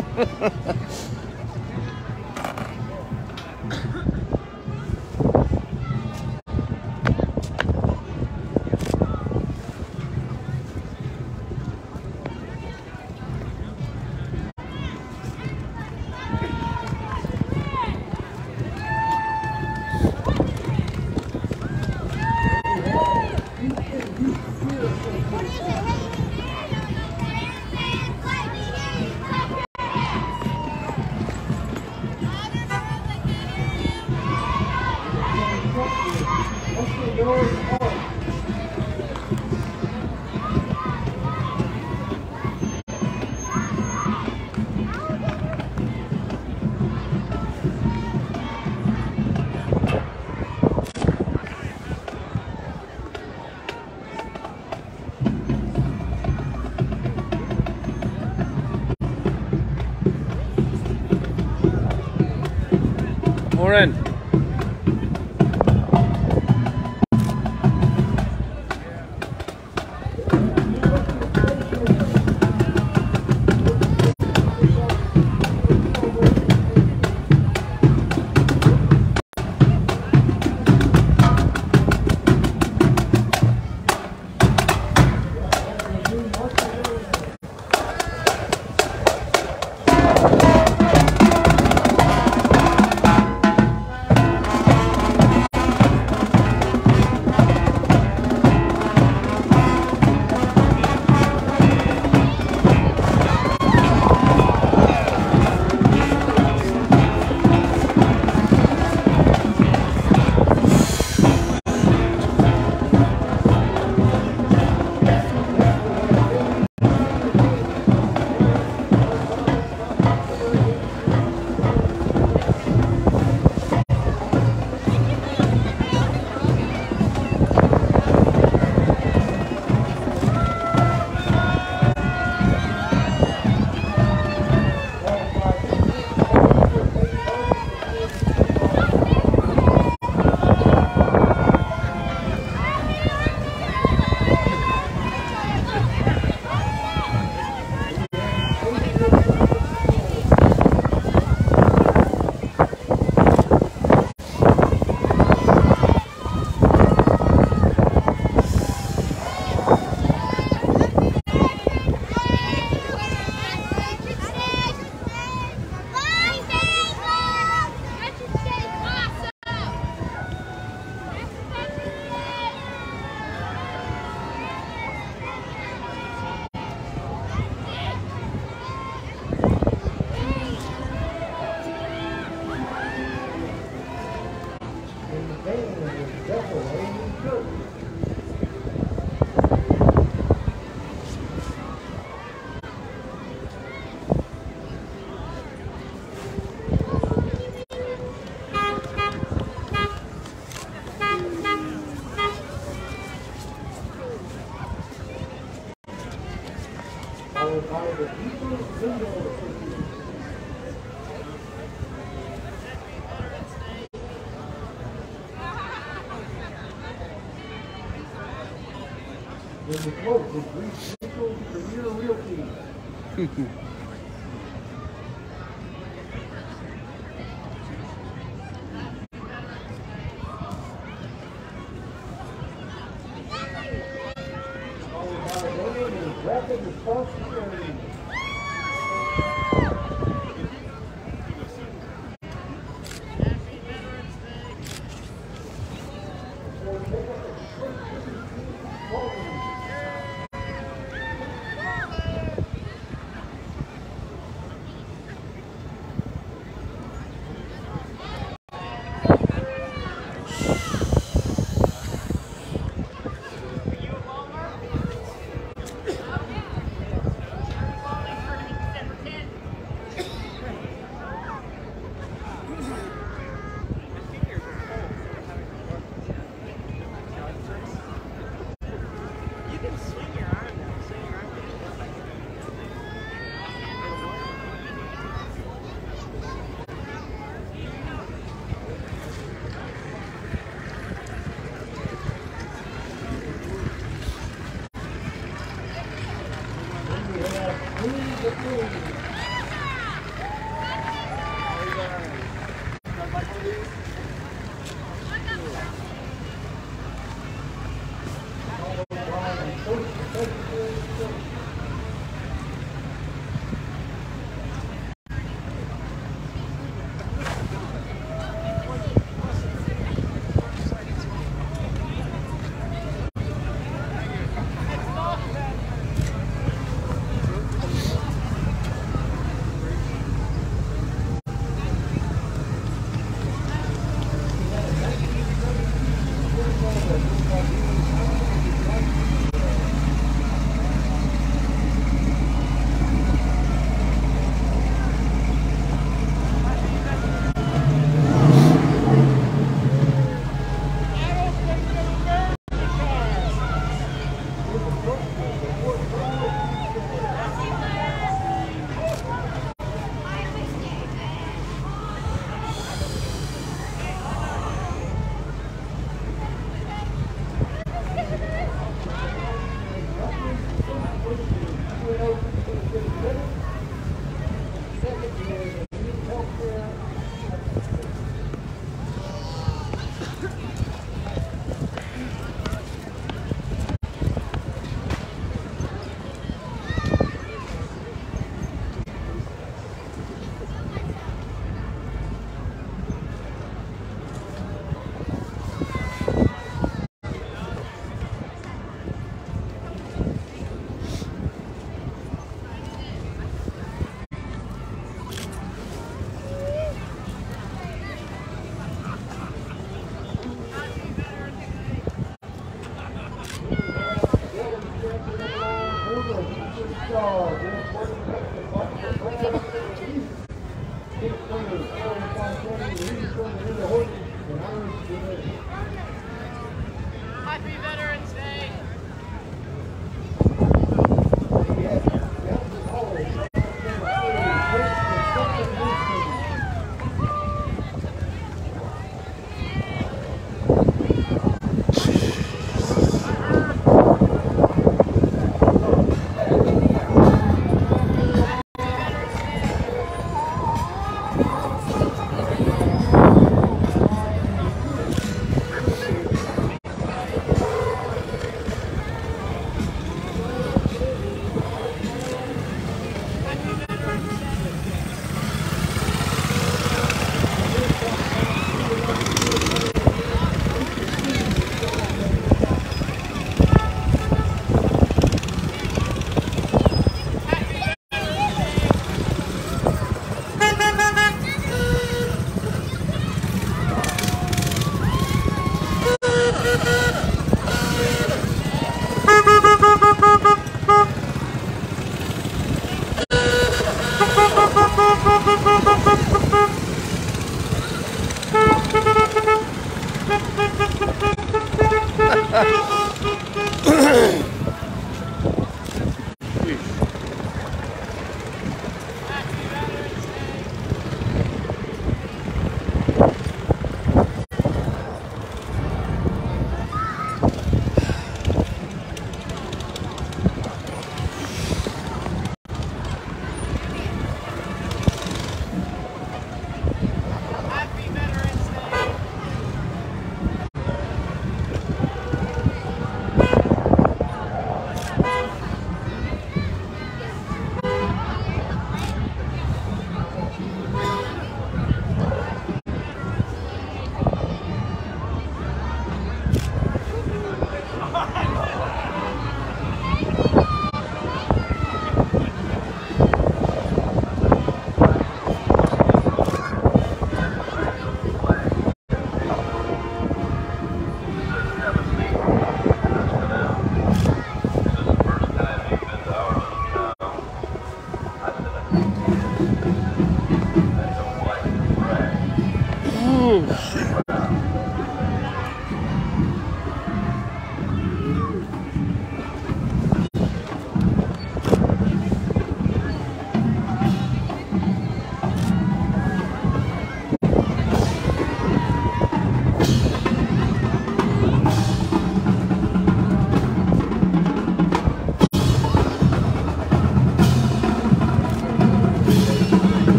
Morning. In the quote was Reese Mitchell's Premier Realty. Followed by a woman in rapid response security. Happy Veterans Day.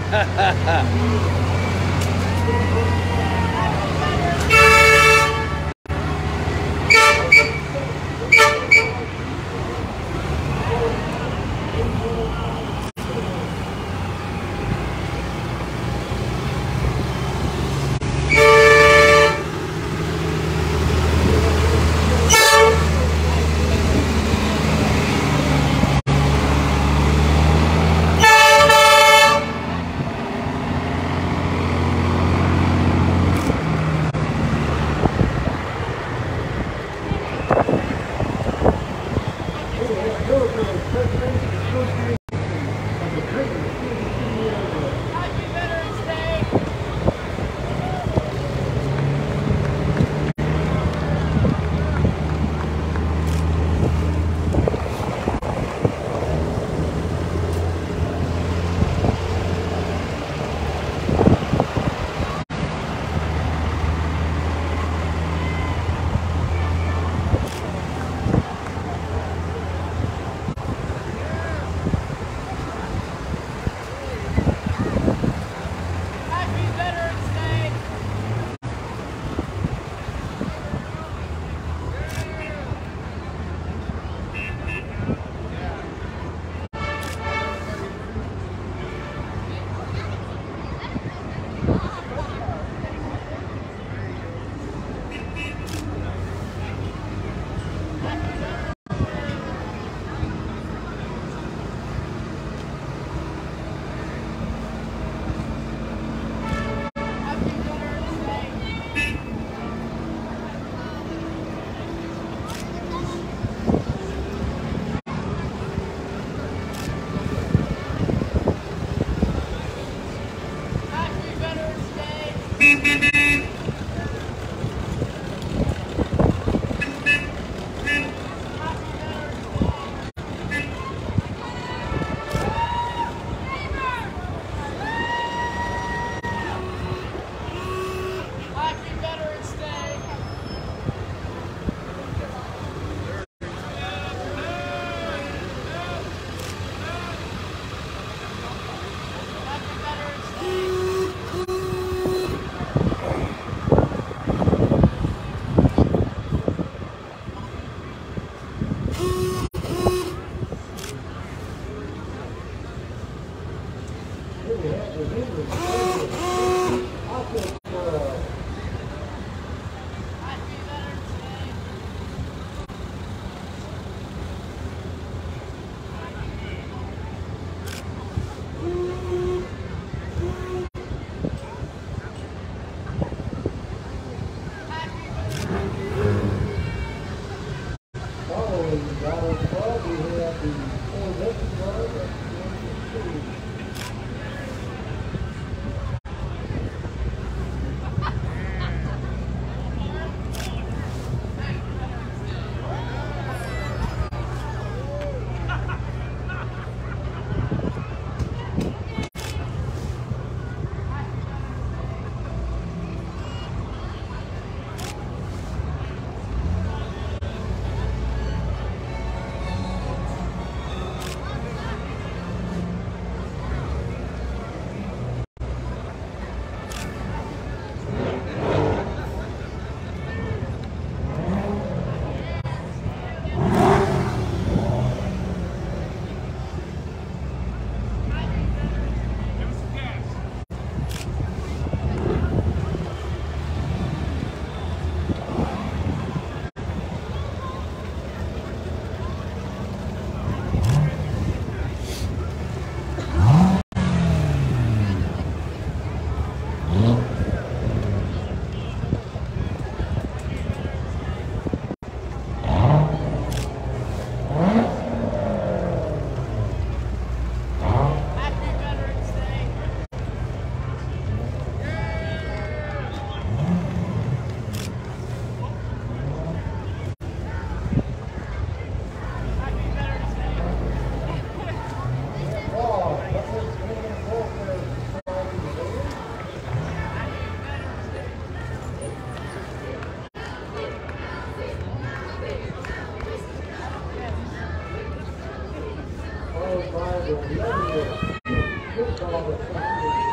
Bible, the other, good call,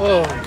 Oh.